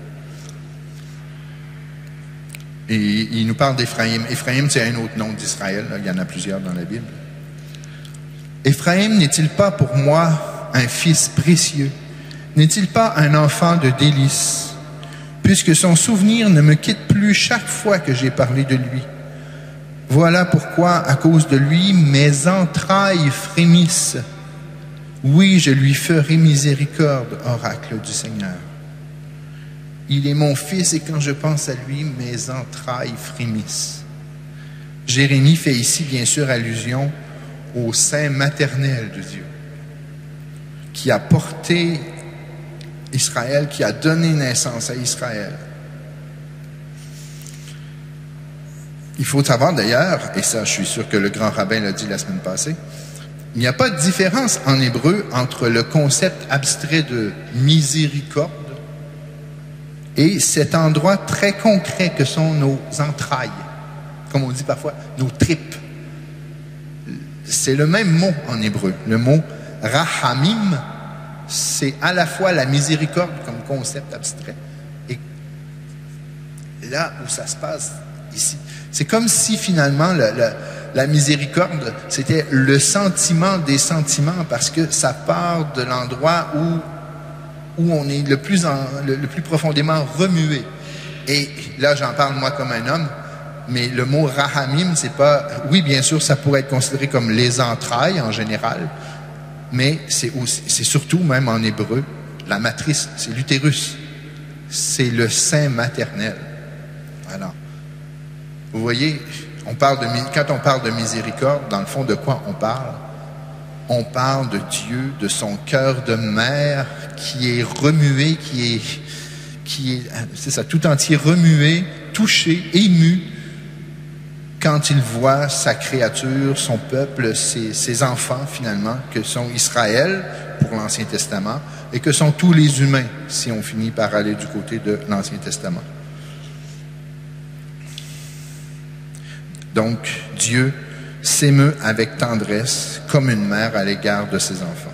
Et il nous parle d'Éphraïm. Éphraïm, c'est un autre nom d'Israël. Il y en a plusieurs dans la Bible. Éphraïm n'est-il pas pour moi un fils précieux? N'est-il pas un enfant de délices? Puisque son souvenir ne me quitte plus chaque fois que j'ai parlé de lui. Voilà pourquoi, à cause de lui, mes entrailles frémissent. Oui, je lui ferai miséricorde, oracle du Seigneur. Il est mon fils et quand je pense à lui, mes entrailles frémissent. Jérémie fait ici bien sûr allusion au sein maternel de Dieu, qui a porté Israël, qui a donné naissance à Israël. Il faut savoir d'ailleurs, et ça je suis sûr que le grand rabbin l'a dit la semaine passée, il n'y a pas de différence en hébreu entre le concept abstrait de miséricorde et cet endroit très concret que sont nos entrailles, comme on dit parfois, nos tripes. C'est le même mot en hébreu. Le mot rahamim, c'est à la fois la miséricorde comme concept abstrait et là où ça se passe ici. C'est comme si finalement la miséricorde, c'était le sentiment des sentiments parce que ça part de l'endroit où on est le plus profondément remué. Et là, j'en parle moi comme un homme, mais le mot rahamim, c'est pas... Oui, bien sûr, ça pourrait être considéré comme les entrailles en général, mais c'est surtout, même en hébreu, la matrice, c'est l'utérus. C'est le sein maternel. Alors, vous voyez, quand on parle de miséricorde, dans le fond, de quoi on parle? On parle de Dieu, de son cœur de mère qui est remué, c'est ça, tout entier remué, touché, ému, quand il voit sa créature, son peuple, ses enfants finalement, que sont Israël pour l'Ancien Testament, et que sont tous les humains, si on finit par aller du côté de l'Ancien Testament. Donc, Dieu s'émeut avec tendresse, comme une mère à l'égard de ses enfants.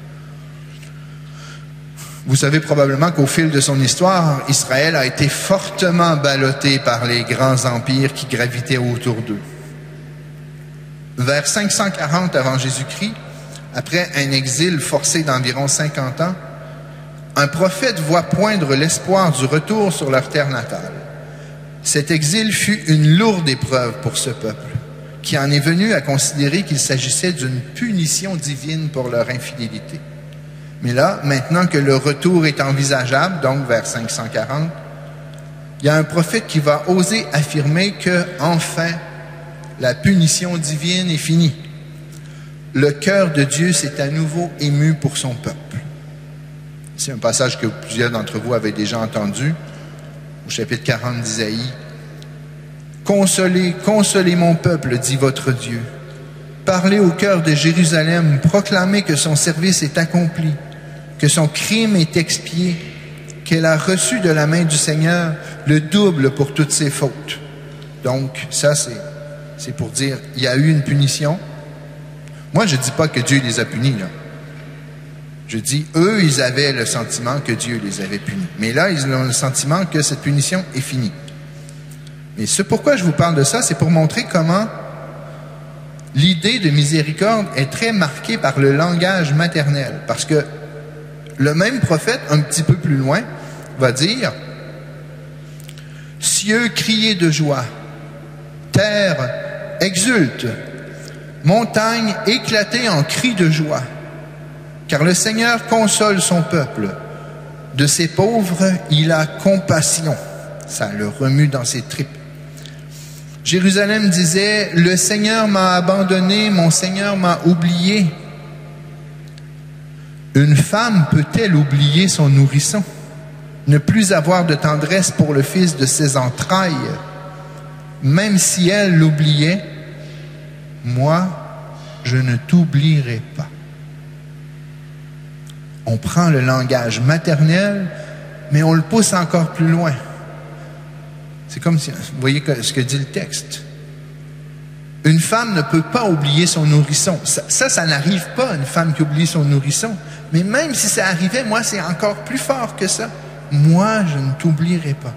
Vous savez probablement qu'au fil de son histoire, Israël a été fortement ballotté par les grands empires qui gravitaient autour d'eux. Vers 540 avant Jésus-Christ, après un exil forcé d'environ 50 ans, un prophète voit poindre l'espoir du retour sur leur terre natale. Cet exil fut une lourde épreuve pour ce peuple, qui en est venu à considérer qu'il s'agissait d'une punition divine pour leur infidélité. Mais là, maintenant que le retour est envisageable, donc vers 540, il y a un prophète qui va oser affirmer que, enfin, la punition divine est finie. Le cœur de Dieu s'est à nouveau ému pour son peuple. C'est un passage que plusieurs d'entre vous avaient déjà entendu, au chapitre 40 d'Isaïe. « Consolez, consolez mon peuple, dit votre Dieu. Parlez au cœur de Jérusalem, proclamez que son service est accompli, que son crime est expié, qu'elle a reçu de la main du Seigneur le double pour toutes ses fautes. » Donc, ça, c'est pour dire, il y a eu une punition. Moi, je ne dis pas que Dieu les a punis, là. Je dis, eux, ils avaient le sentiment que Dieu les avait punis. Mais là, ils ont le sentiment que cette punition est finie. Mais ce pourquoi je vous parle de ça, c'est pour montrer comment l'idée de miséricorde est très marquée par le langage maternel. Parce que le même prophète, un petit peu plus loin, va dire « Cieux, criez de joie, terre, exulte, montagne, éclatez en cris de joie, car le Seigneur console son peuple. De ses pauvres, il a compassion. » Ça le remue dans ses tripes. Jérusalem disait « Le Seigneur m'a abandonné, mon Seigneur m'a oublié. » Une femme peut-elle oublier son nourrisson, ne plus avoir de tendresse pour le fils de ses entrailles? Même si elle l'oubliait, moi, je ne t'oublierai pas. On prend le langage maternel, mais on le pousse encore plus loin. C'est comme si, vous voyez ce que dit le texte. Une femme ne peut pas oublier son nourrisson. Ça n'arrive pas, une femme qui oublie son nourrisson. Mais même si ça arrivait, moi, c'est encore plus fort que ça. Moi, je ne t'oublierai pas.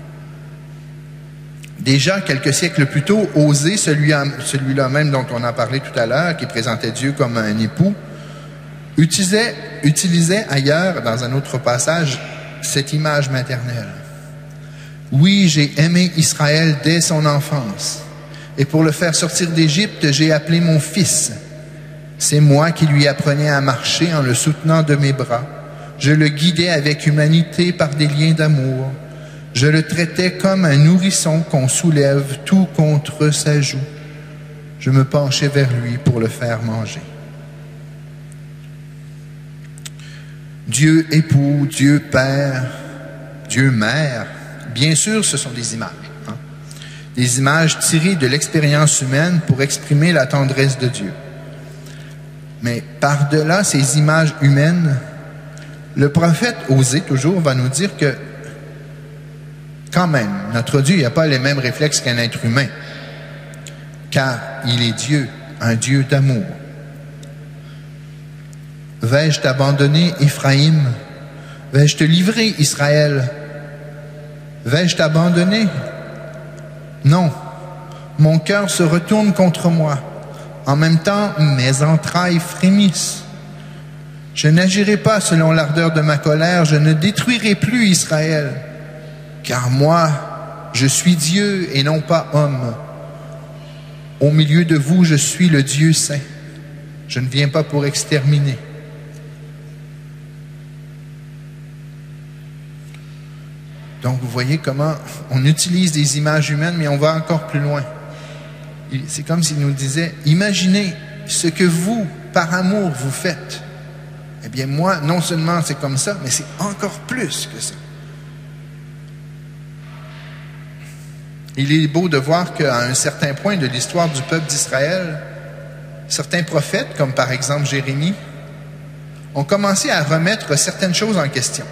Déjà, quelques siècles plus tôt, Osée, celui-là même dont on a parlé tout à l'heure, qui présentait Dieu comme un époux, utilisait ailleurs, dans un autre passage, cette image maternelle. Oui, j'ai aimé Israël dès son enfance, et pour le faire sortir d'Égypte, j'ai appelé mon fils. C'est moi qui lui apprenais à marcher en le soutenant de mes bras. Je le guidais avec humanité par des liens d'amour. Je le traitais comme un nourrisson qu'on soulève tout contre sa joue. Je me penchais vers lui pour le faire manger. Dieu époux, Dieu père, Dieu mère, bien sûr, ce sont des images. Des images tirées de l'expérience humaine pour exprimer la tendresse de Dieu. Mais par-delà ces images humaines, le prophète Osée, toujours, va nous dire que quand même, notre Dieu n'a pas les mêmes réflexes qu'un être humain, car il est Dieu, un Dieu d'amour. Vais-je t'abandonner, Éphraïm? Vais-je te livrer, Israël? Vais-je t'abandonner? Non, mon cœur se retourne contre moi. En même temps, mes entrailles frémissent. Je n'agirai pas selon l'ardeur de ma colère, je ne détruirai plus Israël. Car moi, je suis Dieu et non pas homme. Au milieu de vous, je suis le Dieu saint. Je ne viens pas pour exterminer. Donc, vous voyez comment on utilise des images humaines, mais on va encore plus loin. C'est comme s'il nous disait, imaginez ce que vous, par amour, vous faites. Eh bien, moi, non seulement c'est comme ça, mais c'est encore plus que ça. Il est beau de voir qu'à un certain point de l'histoire du peuple d'Israël, certains prophètes, comme par exemple Jérémie, ont commencé à remettre certaines choses en question.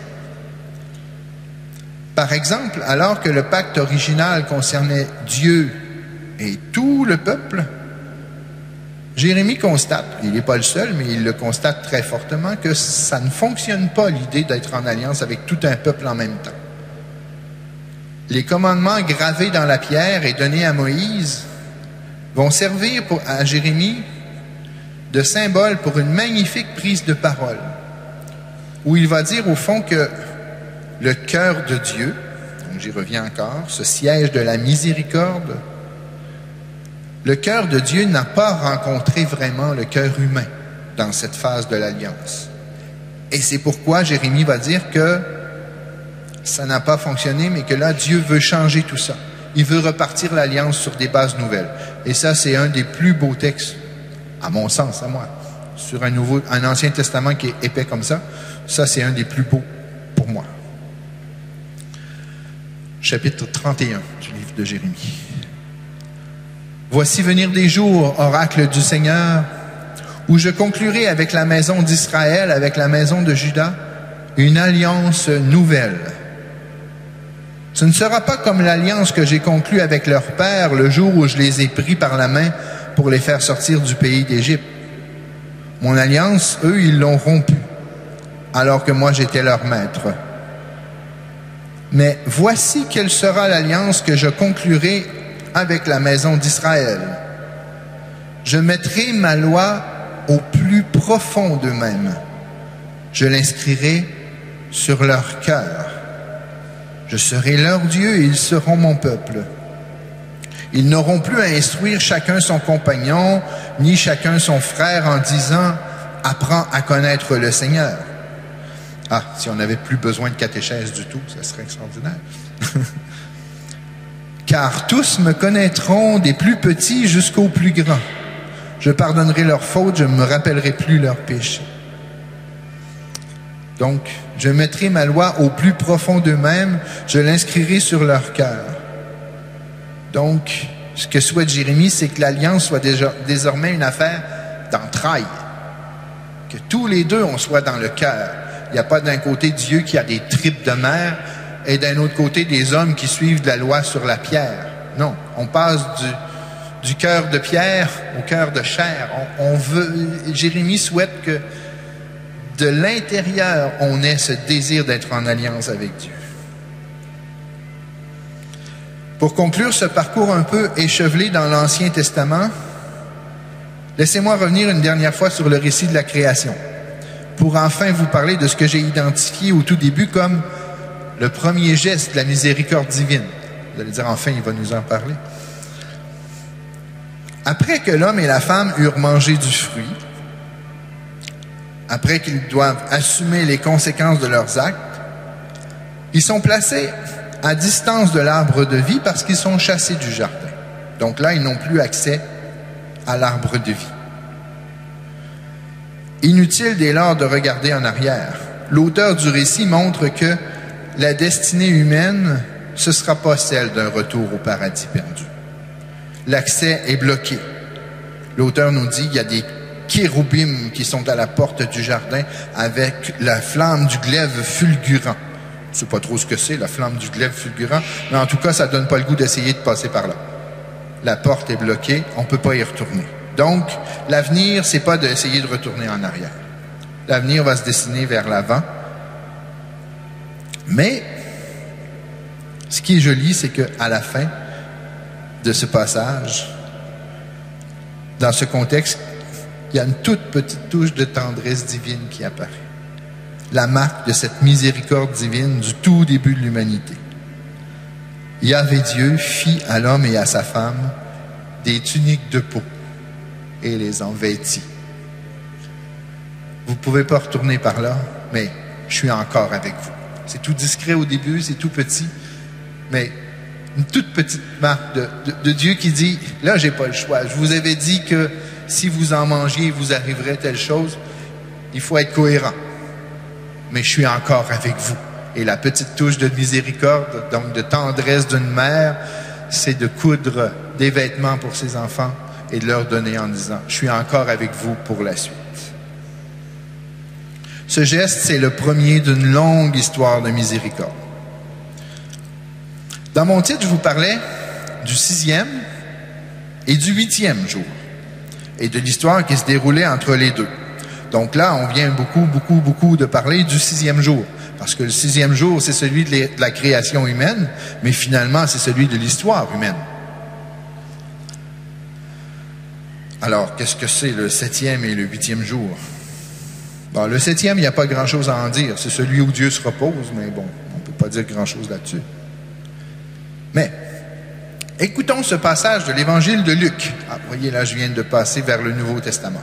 Par exemple, alors que le pacte original concernait Dieu et tout le peuple, Jérémie constate, il n'est pas le seul, mais il le constate très fortement, que ça ne fonctionne pas l'idée d'être en alliance avec tout un peuple en même temps. Les commandements gravés dans la pierre et donnés à Moïse vont servir à Jérémie de symbole pour une magnifique prise de parole, où il va dire au fond que le cœur de Dieu, donc j'y reviens encore, ce siège de la miséricorde, le cœur de Dieu n'a pas rencontré vraiment le cœur humain dans cette phase de l'alliance. Et c'est pourquoi Jérémie va dire que ça n'a pas fonctionné, mais que là, Dieu veut changer tout ça. Il veut repartir l'alliance sur des bases nouvelles. Et ça, c'est un des plus beaux textes, à mon sens, à moi, sur un Ancien Testament qui est épais comme ça. Ça, c'est un des plus beaux pour moi. Chapitre 31 du livre de Jérémie. Voici venir des jours, oracle du Seigneur, où je conclurai avec la maison d'Israël, avec la maison de Juda, une alliance nouvelle. Ce ne sera pas comme l'alliance que j'ai conclue avec leur père le jour où je les ai pris par la main pour les faire sortir du pays d'Égypte. Mon alliance, eux, ils l'ont rompue, alors que moi j'étais leur maître. Mais voici quelle sera l'alliance que je conclurai avec la maison d'Israël. Je mettrai ma loi au plus profond d'eux-mêmes. Je l'inscrirai sur leur cœur. Je serai leur Dieu et ils seront mon peuple. Ils n'auront plus à instruire chacun son compagnon, ni chacun son frère en disant « Apprends à connaître le Seigneur ». Ah, si on n'avait plus besoin de catéchèse du tout, ça serait extraordinaire. Car tous me connaîtront des plus petits jusqu'aux plus grands. Je pardonnerai leurs fautes, je ne me rappellerai plus leurs péchés. Donc, je mettrai ma loi au plus profond d'eux-mêmes, je l'inscrirai sur leur cœur. Donc, Ce que souhaite Jérémie, c'est que l'alliance soit désormais une affaire d'entrailles. Que tous les deux, on soit dans le cœur. Il n'y a pas d'un côté Dieu qui a des tripes de mer et d'un autre côté des hommes qui suivent de la loi sur la pierre. Non, on passe du cœur de pierre au cœur de chair. Jérémie souhaite que de l'intérieur, on ait ce désir d'être en alliance avec Dieu. Pour conclure ce parcours un peu échevelé dans l'Ancien Testament, laissez-moi revenir une dernière fois sur le récit de la création, pour enfin vous parler de ce que j'ai identifié au tout début comme le premier geste de la miséricorde divine. Vous allez dire, enfin, il va nous en parler. Après que l'homme et la femme eurent mangé du fruit, après qu'ils doivent assumer les conséquences de leurs actes, ils sont placés à distance de l'arbre de vie parce qu'ils sont chassés du jardin. Donc là, ils n'ont plus accès à l'arbre de vie. Inutile dès lors de regarder en arrière. L'auteur du récit montre que la destinée humaine, ce ne sera pas celle d'un retour au paradis perdu. L'accès est bloqué. L'auteur nous dit qu'il y a des chérubim qui sont à la porte du jardin avec la flamme du glaive fulgurant. Je ne sais pas trop ce que c'est, la flamme du glaive fulgurant, mais en tout cas, ça ne donne pas le goût d'essayer de passer par là. La porte est bloquée, on ne peut pas y retourner. Donc, l'avenir, ce n'est pas d'essayer de retourner en arrière. L'avenir va se dessiner vers l'avant. Mais, ce qui est joli, c'est qu'à la fin de ce passage, dans ce contexte, il y a une toute petite touche de tendresse divine qui apparaît. La marque de cette miséricorde divine du tout début de l'humanité. Yahvé Dieu fit à l'homme et à sa femme des tuniques de peau et les en vêtit. Vous ne pouvez pas retourner par là, mais je suis encore avec vous. C'est tout discret au début, c'est tout petit, mais une toute petite marque de Dieu qui dit, là, j'ai pas le choix. Je vous avais dit que si vous en mangiez, vous arriverait telle chose. Il faut être cohérent. Mais je suis encore avec vous. Et la petite touche de miséricorde, donc de tendresse d'une mère, c'est de coudre des vêtements pour ses enfants et de leur donner en disant, je suis encore avec vous pour la suite. Ce geste, c'est le premier d'une longue histoire de miséricorde. Dans mon titre, je vous parlais du 6e et du 8e jour et de l'histoire qui se déroulait entre les deux. Donc là, on vient beaucoup de parler du 6e jour. Parce que le 6e jour, c'est celui de la création humaine, mais finalement, c'est celui de l'histoire humaine. Alors, qu'est-ce que c'est le 7e et le 8e jour? Bon, le 7e, il n'y a pas grand-chose à en dire. C'est celui où Dieu se repose, mais bon, on ne peut pas dire grand-chose là-dessus. Mais, écoutons ce passage de l'Évangile de Luc. Ah, vous voyez, là, je viens de passer vers le Nouveau Testament.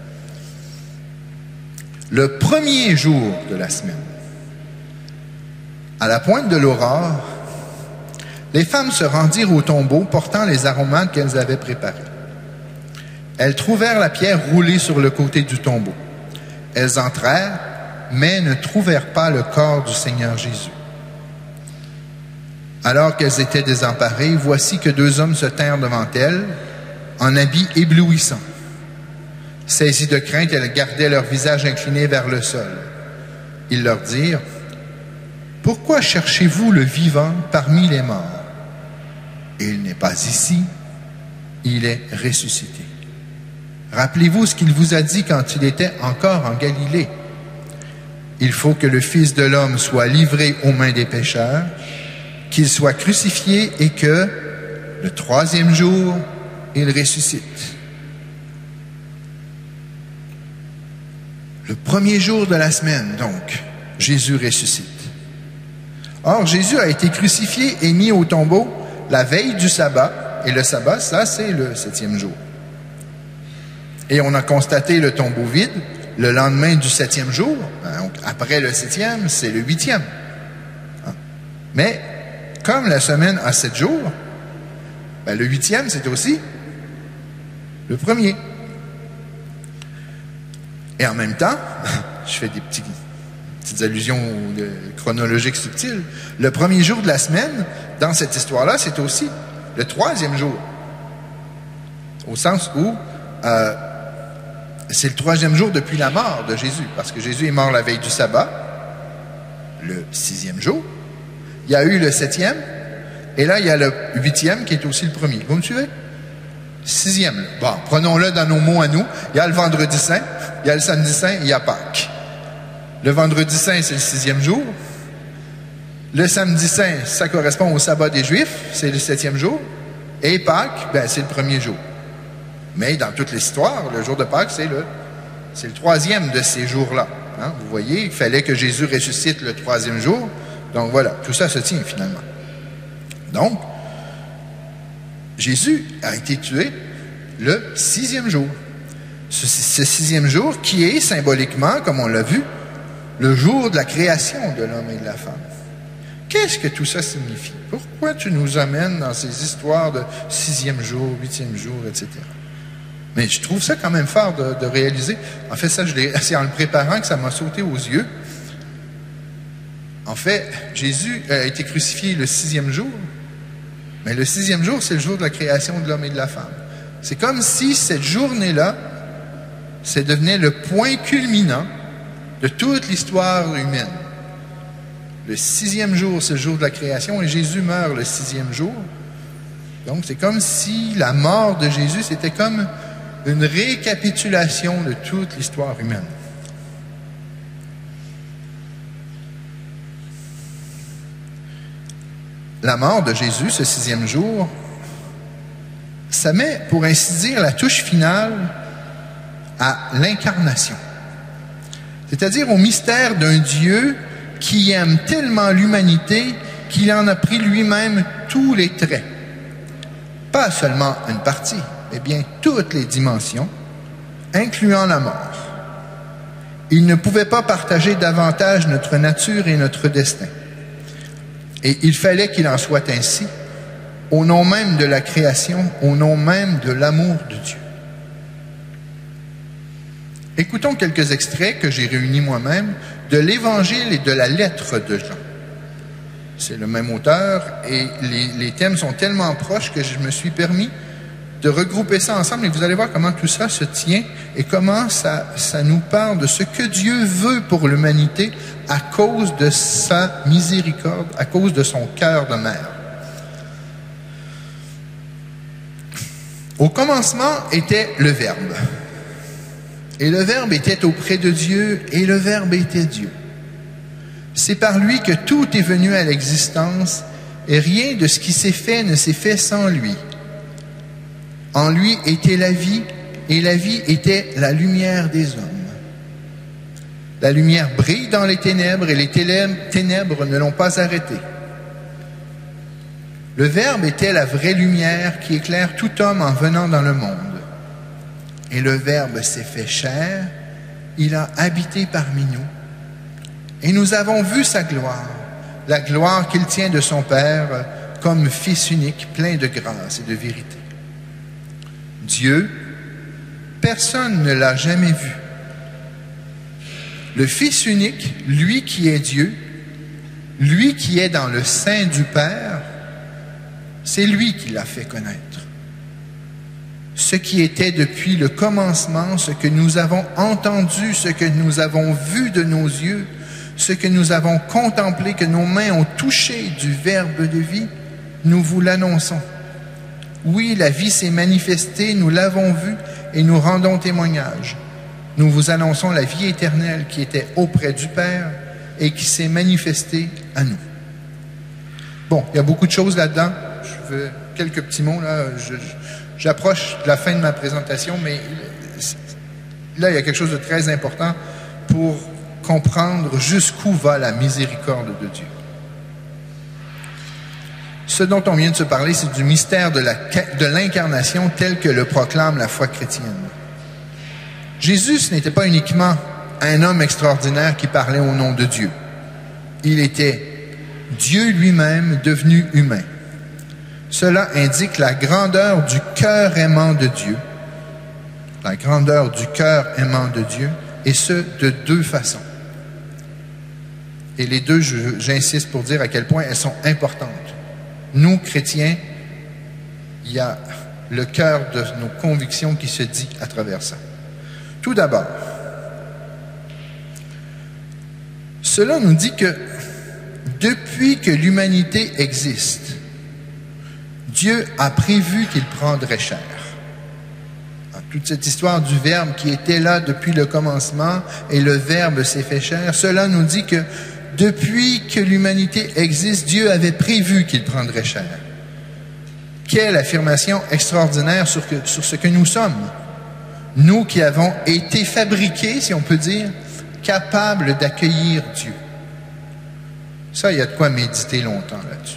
Le premier jour de la semaine, à la pointe de l'aurore, les femmes se rendirent au tombeau portant les aromates qu'elles avaient préparés. Elles trouvèrent la pierre roulée sur le côté du tombeau. Elles entrèrent, mais ne trouvèrent pas le corps du Seigneur Jésus. Alors qu'elles étaient désemparées, voici que deux hommes se tinrent devant elles, en habits éblouissants. Saisies de crainte, elles gardaient leur visage incliné vers le sol. Ils leur dirent, « Pourquoi cherchez-vous le vivant parmi les morts? Il n'est pas ici, il est ressuscité. Rappelez-vous ce qu'il vous a dit quand il était encore en Galilée. Il faut que le Fils de l'homme soit livré aux mains des pécheurs, qu'il soit crucifié et que, le 3e jour, il ressuscite. » Le premier jour de la semaine, donc, Jésus ressuscite. Or, Jésus a été crucifié et mis au tombeau la veille du sabbat. Et le sabbat, ça, c'est le 7e jour. Et on a constaté le tombeau vide le lendemain du 7e jour. Donc, après le 7e, c'est le 8e. Mais, comme la semaine a 7 jours, ben, le 8e, c'est aussi le premier. Et en même temps, je fais des petites allusions chronologiques subtiles, le premier jour de la semaine, dans cette histoire-là, c'est aussi le 3e jour. au sens où c'est le 3e jour depuis la mort de Jésus, parce que Jésus est mort la veille du sabbat, le 6e jour. Il y a eu le 7e, et là, il y a le 8e qui est aussi le premier. Vous me suivez? 6e. Bon, prenons-le dans nos mots à nous. Il y a le vendredi saint, il y a le samedi saint, il y a Pâques. Le vendredi saint, c'est le 6e jour. Le samedi saint, ça correspond au sabbat des Juifs, c'est le 7e jour. Et Pâques, ben, c'est le 1er jour. Mais dans toute l'histoire, le jour de Pâques, c'est le 3e de ces jours-là. Hein? Vous voyez, il fallait que Jésus ressuscite le 3e jour. Donc voilà, tout ça se tient finalement. Donc, Jésus a été tué le 6e jour. Ce 6e jour qui est symboliquement, comme on l'a vu, le jour de la création de l'homme et de la femme. Qu'est-ce que tout ça signifie? Pourquoi tu nous amènes dans ces histoires de 6e jour, 8e jour, etc.? Mais je trouve ça quand même fort de réaliser. En fait, ça, c'est en le préparant que ça m'a sauté aux yeux. En fait, Jésus a été crucifié le 6e jour, mais le 6e jour, c'est le jour de la création de l'homme et de la femme. C'est comme si cette journée-là, ça devenait le point culminant de toute l'histoire humaine. Le 6e jour, c'est le jour de la création, et Jésus meurt le 6e jour. Donc, c'est comme si la mort de Jésus, c'était comme une récapitulation de toute l'histoire humaine. La mort de Jésus, ce 6e jour, ça met, pour ainsi dire, la touche finale à l'incarnation. C'est-à-dire au mystère d'un Dieu qui aime tellement l'humanité qu'il en a pris lui-même tous les traits. Pas seulement une partie, mais bien toutes les dimensions, incluant la mort. Il ne pouvait pas partager davantage notre nature et notre destin. Et il fallait qu'il en soit ainsi, au nom même de la création, au nom même de l'amour de Dieu. Écoutons quelques extraits que j'ai réunis moi-même de l'Évangile et de la lettre de Jean. C'est le même auteur et les thèmes sont tellement proches que je me suis permis de regrouper ça ensemble et vous allez voir comment tout ça se tient et comment ça nous parle de ce que Dieu veut pour l'humanité à cause de sa miséricorde, à cause de son cœur de mère. Au commencement était le Verbe. Et le Verbe était auprès de Dieu, et le Verbe était Dieu. C'est par lui que tout est venu à l'existence, et rien de ce qui s'est fait ne s'est fait sans lui. En lui était la vie, et la vie était la lumière des hommes. La lumière brille dans les ténèbres, et les ténèbres ne l'ont pas arrêté. Le Verbe était la vraie lumière qui éclaire tout homme en venant dans le monde. Et le Verbe s'est fait chair, il a habité parmi nous, et nous avons vu sa gloire, la gloire qu'il tient de son Père comme Fils unique, plein de grâce et de vérité. Dieu, personne ne l'a jamais vu. Le Fils unique, lui qui est Dieu, lui qui est dans le sein du Père, c'est lui qui l'a fait connaître. Ce qui était depuis le commencement, ce que nous avons entendu, ce que nous avons vu de nos yeux, ce que nous avons contemplé, que nos mains ont touché du Verbe de vie, nous vous l'annonçons. Oui, la vie s'est manifestée, nous l'avons vue et nous rendons témoignage. Nous vous annonçons la vie éternelle qui était auprès du Père et qui s'est manifestée à nous. Bon, il y a beaucoup de choses là-dedans. Je veux quelques petits mots là. J'approche de la fin de ma présentation, mais là, il y a quelque chose de très important pour comprendre jusqu'où va la miséricorde de Dieu. Ce dont on vient de se parler, c'est du mystère de l'incarnation tel que le proclame la foi chrétienne. Jésus, ce n'était pas uniquement un homme extraordinaire qui parlait au nom de Dieu. Il était Dieu lui-même devenu humain. Cela indique la grandeur du cœur aimant de Dieu. La grandeur du cœur aimant de Dieu, et ce, de deux façons. Et les deux, j'insiste pour dire à quel point elles sont importantes. Nous, chrétiens, il y a le cœur de nos convictions qui se dit à travers ça. Tout d'abord, cela nous dit que depuis que l'humanité existe, Dieu a prévu qu'il prendrait chair. Toute cette histoire du Verbe qui était là depuis le commencement et le Verbe s'est fait chair, cela nous dit que depuis que l'humanité existe, Dieu avait prévu qu'il prendrait chair. Quelle affirmation extraordinaire sur ce que nous sommes. Nous qui avons été fabriqués, si on peut dire, capables d'accueillir Dieu. Ça, il y a de quoi méditer longtemps là-dessus.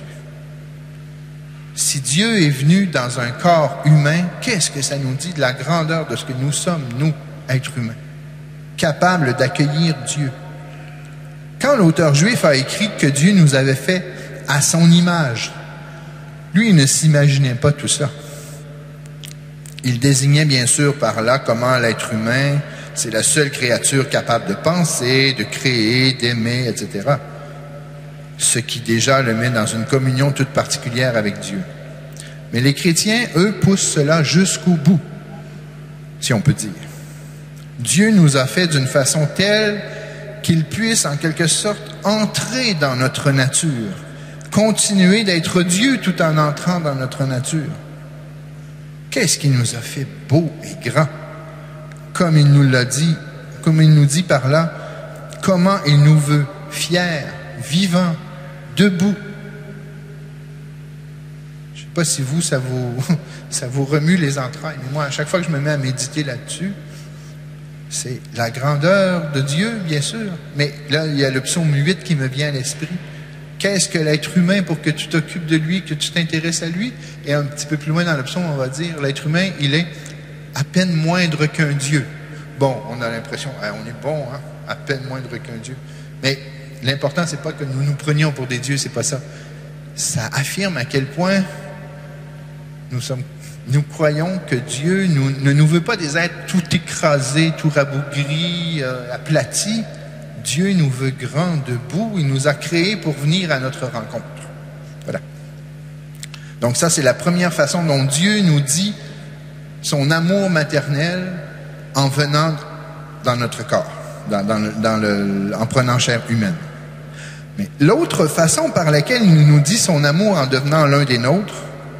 Si Dieu est venu dans un corps humain, qu'est-ce que ça nous dit de la grandeur de ce que nous sommes, nous, êtres humains, capables d'accueillir Dieu? Quand l'auteur juif a écrit que Dieu nous avait fait à son image, lui, il ne s'imaginait pas tout ça. Il désignait bien sûr par là comment l'être humain, c'est la seule créature capable de penser, de créer, d'aimer, etc. Ce qui déjà le met dans une communion toute particulière avec Dieu. Mais les chrétiens, eux, poussent cela jusqu'au bout, si on peut dire. Dieu nous a fait d'une façon telle qu'il puisse, en quelque sorte, entrer dans notre nature, continuer d'être Dieu tout en entrant dans notre nature. Qu'est-ce qu'il nous a fait beau et grand? Comme il nous l'a dit, comme il nous dit par là, comment il nous veut fiers, vivants, debout. Je ne sais pas si vous, ça vous remue les entrailles, mais moi, à chaque fois que je me mets à méditer là-dessus, c'est la grandeur de Dieu, bien sûr, mais là, il y a le psaume 8 qui me vient à l'esprit. Qu'est-ce que l'être humain pour que tu t'occupes de lui, que tu t'intéresses à lui? Et un petit peu plus loin dans le psaume, on va dire, l'être humain, il est à peine moindre qu'un Dieu. Bon, on a l'impression, on est bon, hein, à peine moindre qu'un Dieu. Mais l'important, c'est pas que nous nous prenions pour des dieux, c'est pas ça. Ça affirme à quel point nous croyons que Dieu ne nous veut pas des êtres tout écrasés, tout rabougris, aplatis. Dieu nous veut grands, debout. Il nous a créés pour venir à notre rencontre. Voilà. Donc ça, c'est la première façon dont Dieu nous dit son amour maternel en venant dans notre corps, en prenant chair humaine. Mais l'autre façon par laquelle il nous dit son amour en devenant l'un des nôtres,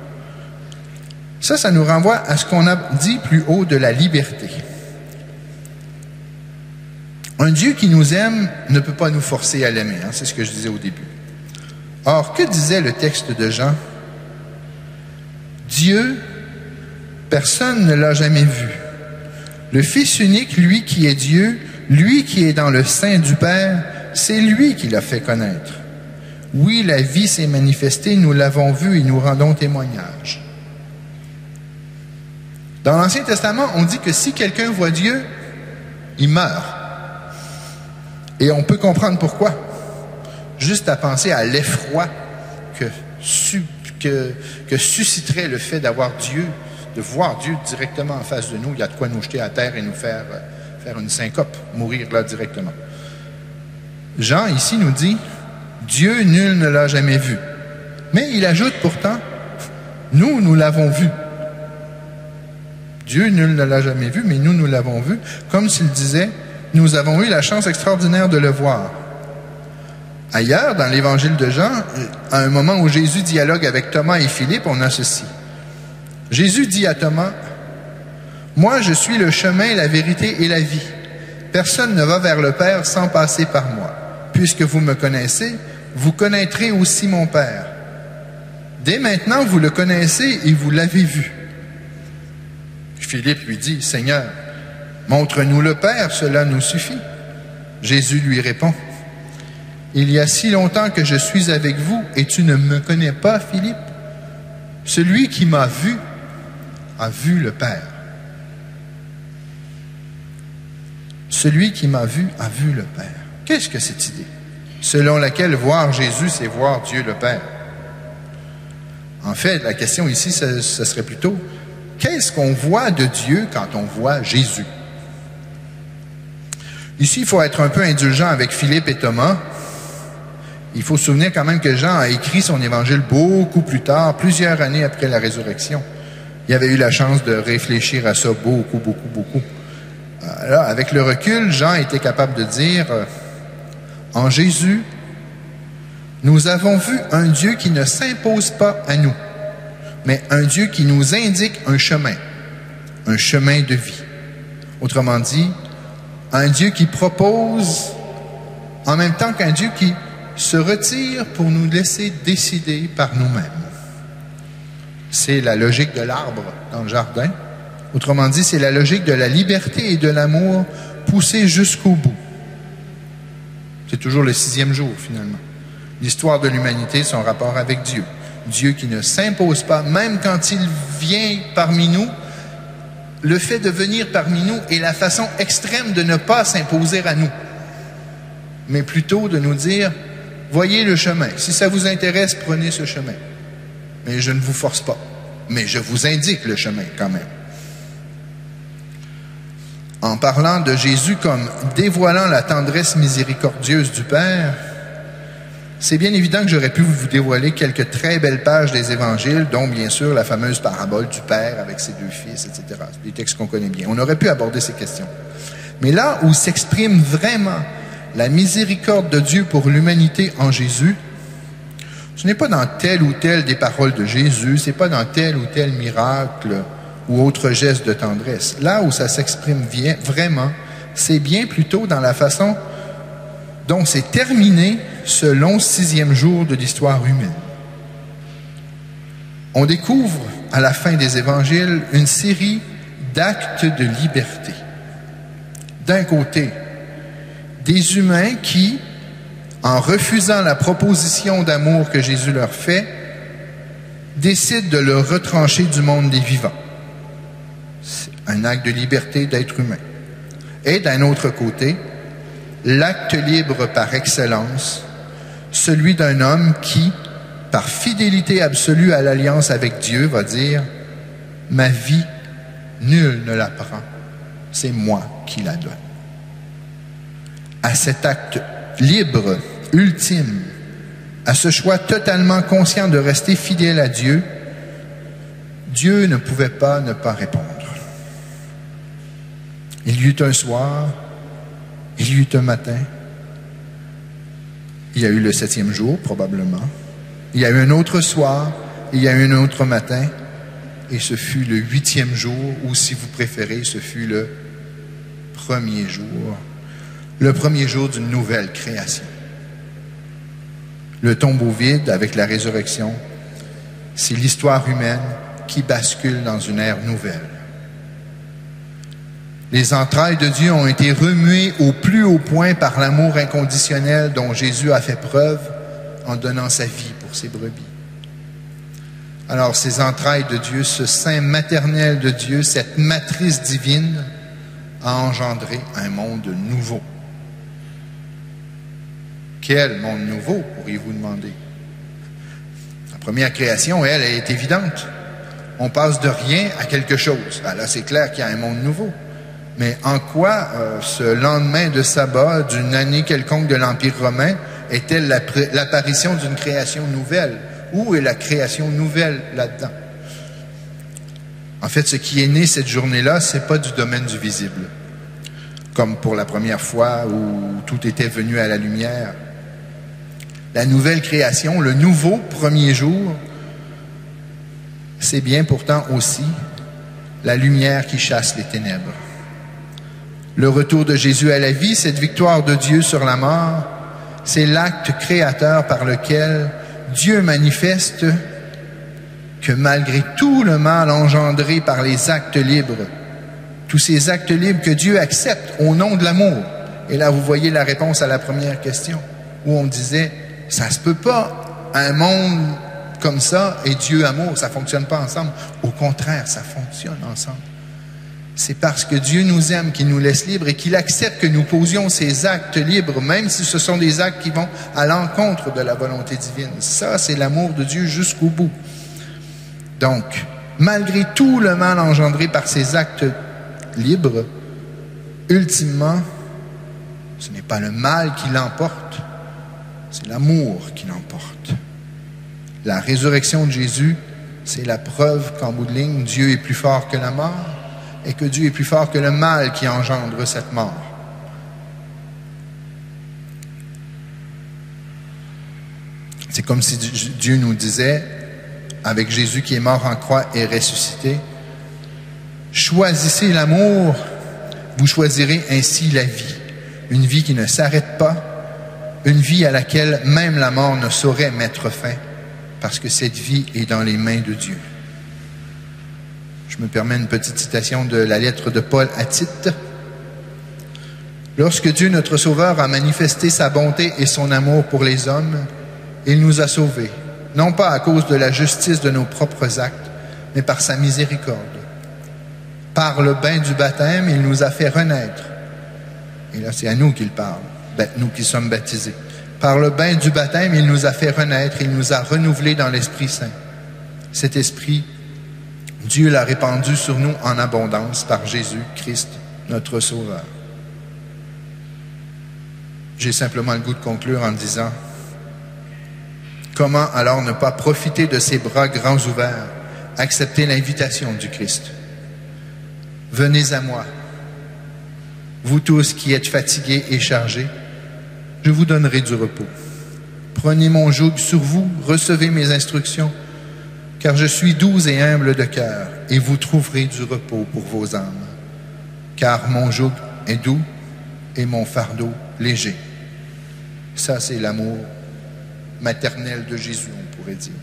ça nous renvoie à ce qu'on a dit plus haut de la liberté. Un Dieu qui nous aime ne peut pas nous forcer à l'aimer, hein, c'est ce que je disais au début. Or, que disait le texte de Jean? Dieu, personne ne l'a jamais vu. Le Fils unique, lui qui est Dieu, lui qui est dans le sein du Père, c'est lui qui l'a fait connaître. Oui, la vie s'est manifestée, nous l'avons vue et nous rendons témoignage. Dans l'Ancien Testament, on dit que si quelqu'un voit Dieu, il meurt. Et on peut comprendre pourquoi. Juste à penser à l'effroi que susciterait le fait d'avoir Dieu, de voir Dieu directement en face de nous. Il y a de quoi nous jeter à terre et nous faire une syncope, mourir là directement. Jean, ici, nous dit, Dieu, nul ne l'a jamais vu. Mais il ajoute pourtant, nous l'avons vu. Dieu, nul ne l'a jamais vu, mais nous l'avons vu, comme s'il disait, nous avons eu la chance extraordinaire de le voir. Ailleurs, dans l'évangile de Jean, à un moment où Jésus dialogue avec Thomas et Philippe, on a ceci. Jésus dit à Thomas, « Moi, je suis le chemin, la vérité et la vie. Personne ne va vers le Père sans passer par moi. Puisque vous me connaissez, vous connaîtrez aussi mon Père. Dès maintenant, vous le connaissez et vous l'avez vu. » Philippe lui dit, « Seigneur, montre-nous le Père, cela nous suffit. » Jésus lui répond, « Il y a si longtemps que je suis avec vous et tu ne me connais pas, Philippe. Celui qui m'a vu a vu le Père. » Celui qui m'a vu a vu le Père. Qu'est-ce que cette idée? Selon laquelle voir Jésus, c'est voir Dieu le Père. En fait, la question ici, ce serait plutôt, qu'est-ce qu'on voit de Dieu quand on voit Jésus? Ici, il faut être un peu indulgent avec Philippe et Thomas. Il faut se souvenir quand même que Jean a écrit son évangile beaucoup plus tard, plusieurs années après la résurrection. Il avait eu la chance de réfléchir à ça beaucoup. Là, avec le recul, Jean était capable de dire, en Jésus, nous avons vu un Dieu qui ne s'impose pas à nous, mais un Dieu qui nous indique un chemin de vie. Autrement dit, un Dieu qui propose en même temps qu'un Dieu qui se retire pour nous laisser décider par nous-mêmes. C'est la logique de l'arbre dans le jardin. Autrement dit, c'est la logique de la liberté et de l'amour poussée jusqu'au bout. C'est toujours le 6e jour, finalement. L'histoire de l'humanité, son rapport avec Dieu. Dieu qui ne s'impose pas, même quand il vient parmi nous. Le fait de venir parmi nous est la façon extrême de ne pas s'imposer à nous, mais plutôt de nous dire, voyez le chemin. Si ça vous intéresse, prenez ce chemin. Mais je ne vous force pas. Mais je vous indique le chemin quand même. En parlant de Jésus comme dévoilant la tendresse miséricordieuse du Père, c'est bien évident que j'aurais pu vous dévoiler quelques très belles pages des Évangiles, dont bien sûr la fameuse parabole du Père avec ses 2 fils, etc. C'est des textes qu'on connaît bien. On aurait pu aborder ces questions. Mais là où s'exprime vraiment la miséricorde de Dieu pour l'humanité en Jésus, ce n'est pas dans tel ou tel des paroles de Jésus, ce n'est pas dans tel ou tel miracle ou autre geste de tendresse. Là où ça s'exprime vraiment, c'est bien plutôt dans la façon dont c'est terminé ce long 6e jour de l'histoire humaine. On découvre à la fin des évangiles une série d'actes de liberté. D'un côté, des humains qui, en refusant la proposition d'amour que Jésus leur fait, décident de le retrancher du monde des vivants. C'est un acte de liberté d'être humain. Et d'un autre côté, l'acte libre par excellence, celui d'un homme qui, par fidélité absolue à l'alliance avec Dieu, va dire « Ma vie, nul ne la prend, c'est moi qui la donne. » À cet acte libre, ultime, à ce choix totalement conscient de rester fidèle à Dieu, Dieu ne pouvait pas ne pas répondre. Il y eut un soir, il y eut un matin, il y a eu le 7e jour, probablement. Il y a eu un autre soir, il y a eu un autre matin, et ce fut le 8e jour, ou si vous préférez, ce fut le 1er jour. Le 1er jour d'une nouvelle création. Le tombeau vide avec la résurrection, c'est l'histoire humaine qui bascule dans une ère nouvelle. Les entrailles de Dieu ont été remuées au plus haut point par l'amour inconditionnel dont Jésus a fait preuve en donnant sa vie pour ses brebis. Alors, ces entrailles de Dieu, ce sein maternel de Dieu, cette matrice divine, a engendré un monde nouveau. Quel monde nouveau, pourriez-vous demander? La première création, elle est évidente. On passe de rien à quelque chose. Ah, là, c'est clair qu'il y a un monde nouveau. Mais en quoi ce lendemain de sabbat d'une année quelconque de l'Empire romain est-elle l'apparition d'une création nouvelle? Où est la création nouvelle là-dedans? En fait, ce qui est né cette journée-là, ce n'est pas du domaine du visible. Comme pour la première fois où tout était venu à la lumière. La nouvelle création, le nouveau 1er jour, c'est bien pourtant aussi la lumière qui chasse les ténèbres. Le retour de Jésus à la vie, cette victoire de Dieu sur la mort, c'est l'acte créateur par lequel Dieu manifeste que malgré tout le mal engendré par les actes libres, tous ces actes libres que Dieu accepte au nom de l'amour. Et là, vous voyez la réponse à la première question, où on disait, ça se peut pas, un monde comme ça et Dieu amour, ça fonctionne pas ensemble. Au contraire, ça fonctionne ensemble. C'est parce que Dieu nous aime qu'il nous laisse libres et qu'il accepte que nous posions ces actes libres, même si ce sont des actes qui vont à l'encontre de la volonté divine. Ça, c'est l'amour de Dieu jusqu'au bout. Donc, malgré tout le mal engendré par ces actes libres, ultimement, ce n'est pas le mal qui l'emporte, c'est l'amour qui l'emporte. La résurrection de Jésus C'est la preuve qu'en bout de ligne, Dieu est plus fort que la mort et que Dieu est plus fort que le mal qui engendre cette mort. C'est comme si Dieu nous disait, avec Jésus qui est mort en croix et ressuscité, choisissez l'amour, vous choisirez ainsi la vie. Une vie qui ne s'arrête pas, une vie à laquelle même la mort ne saurait mettre fin, parce que cette vie est dans les mains de Dieu. Je me permets une petite citation de la lettre de Paul à Tite. Lorsque Dieu, notre Sauveur, a manifesté sa bonté et son amour pour les hommes, il nous a sauvés, non pas à cause de la justice de nos propres actes, mais par sa miséricorde. Par le bain du baptême, il nous a fait renaître. Et là, c'est à nous qu'il parle, nous qui sommes baptisés. Par le bain du baptême, il nous a fait renaître, il nous a renouvelés dans l'Esprit Saint. Cet Esprit, Dieu l'a répandu sur nous en abondance par Jésus-Christ, notre Sauveur. J'ai simplement le goût de conclure en disant, comment alors ne pas profiter de ses bras grands ouverts, accepter l'invitation du Christ? Venez à moi, vous tous qui êtes fatigués et chargés, je vous donnerai du repos. Prenez mon joug sur vous, recevez mes instructions, car je suis doux et humble de cœur, et vous trouverez du repos pour vos âmes. Car mon joug est doux et mon fardeau léger. Ça, c'est l'amour maternel de Jésus, on pourrait dire.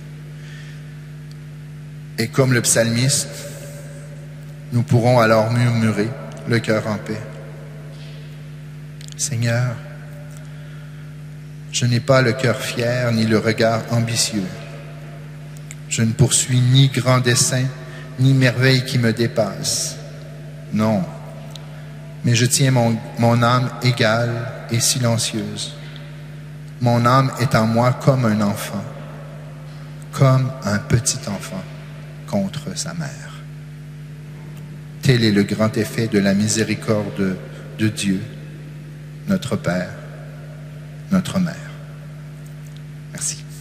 Et comme le psalmiste, nous pourrons alors murmurer, le cœur en paix. Seigneur, je n'ai pas le cœur fier ni le regard ambitieux. Je ne poursuis ni grand dessein, ni merveille qui me dépasse. Non, mais je tiens mon âme égale et silencieuse. Mon âme est en moi comme un enfant, comme un petit enfant contre sa mère. Tel est le grand effet de la miséricorde de Dieu, notre Père, notre Mère. Merci.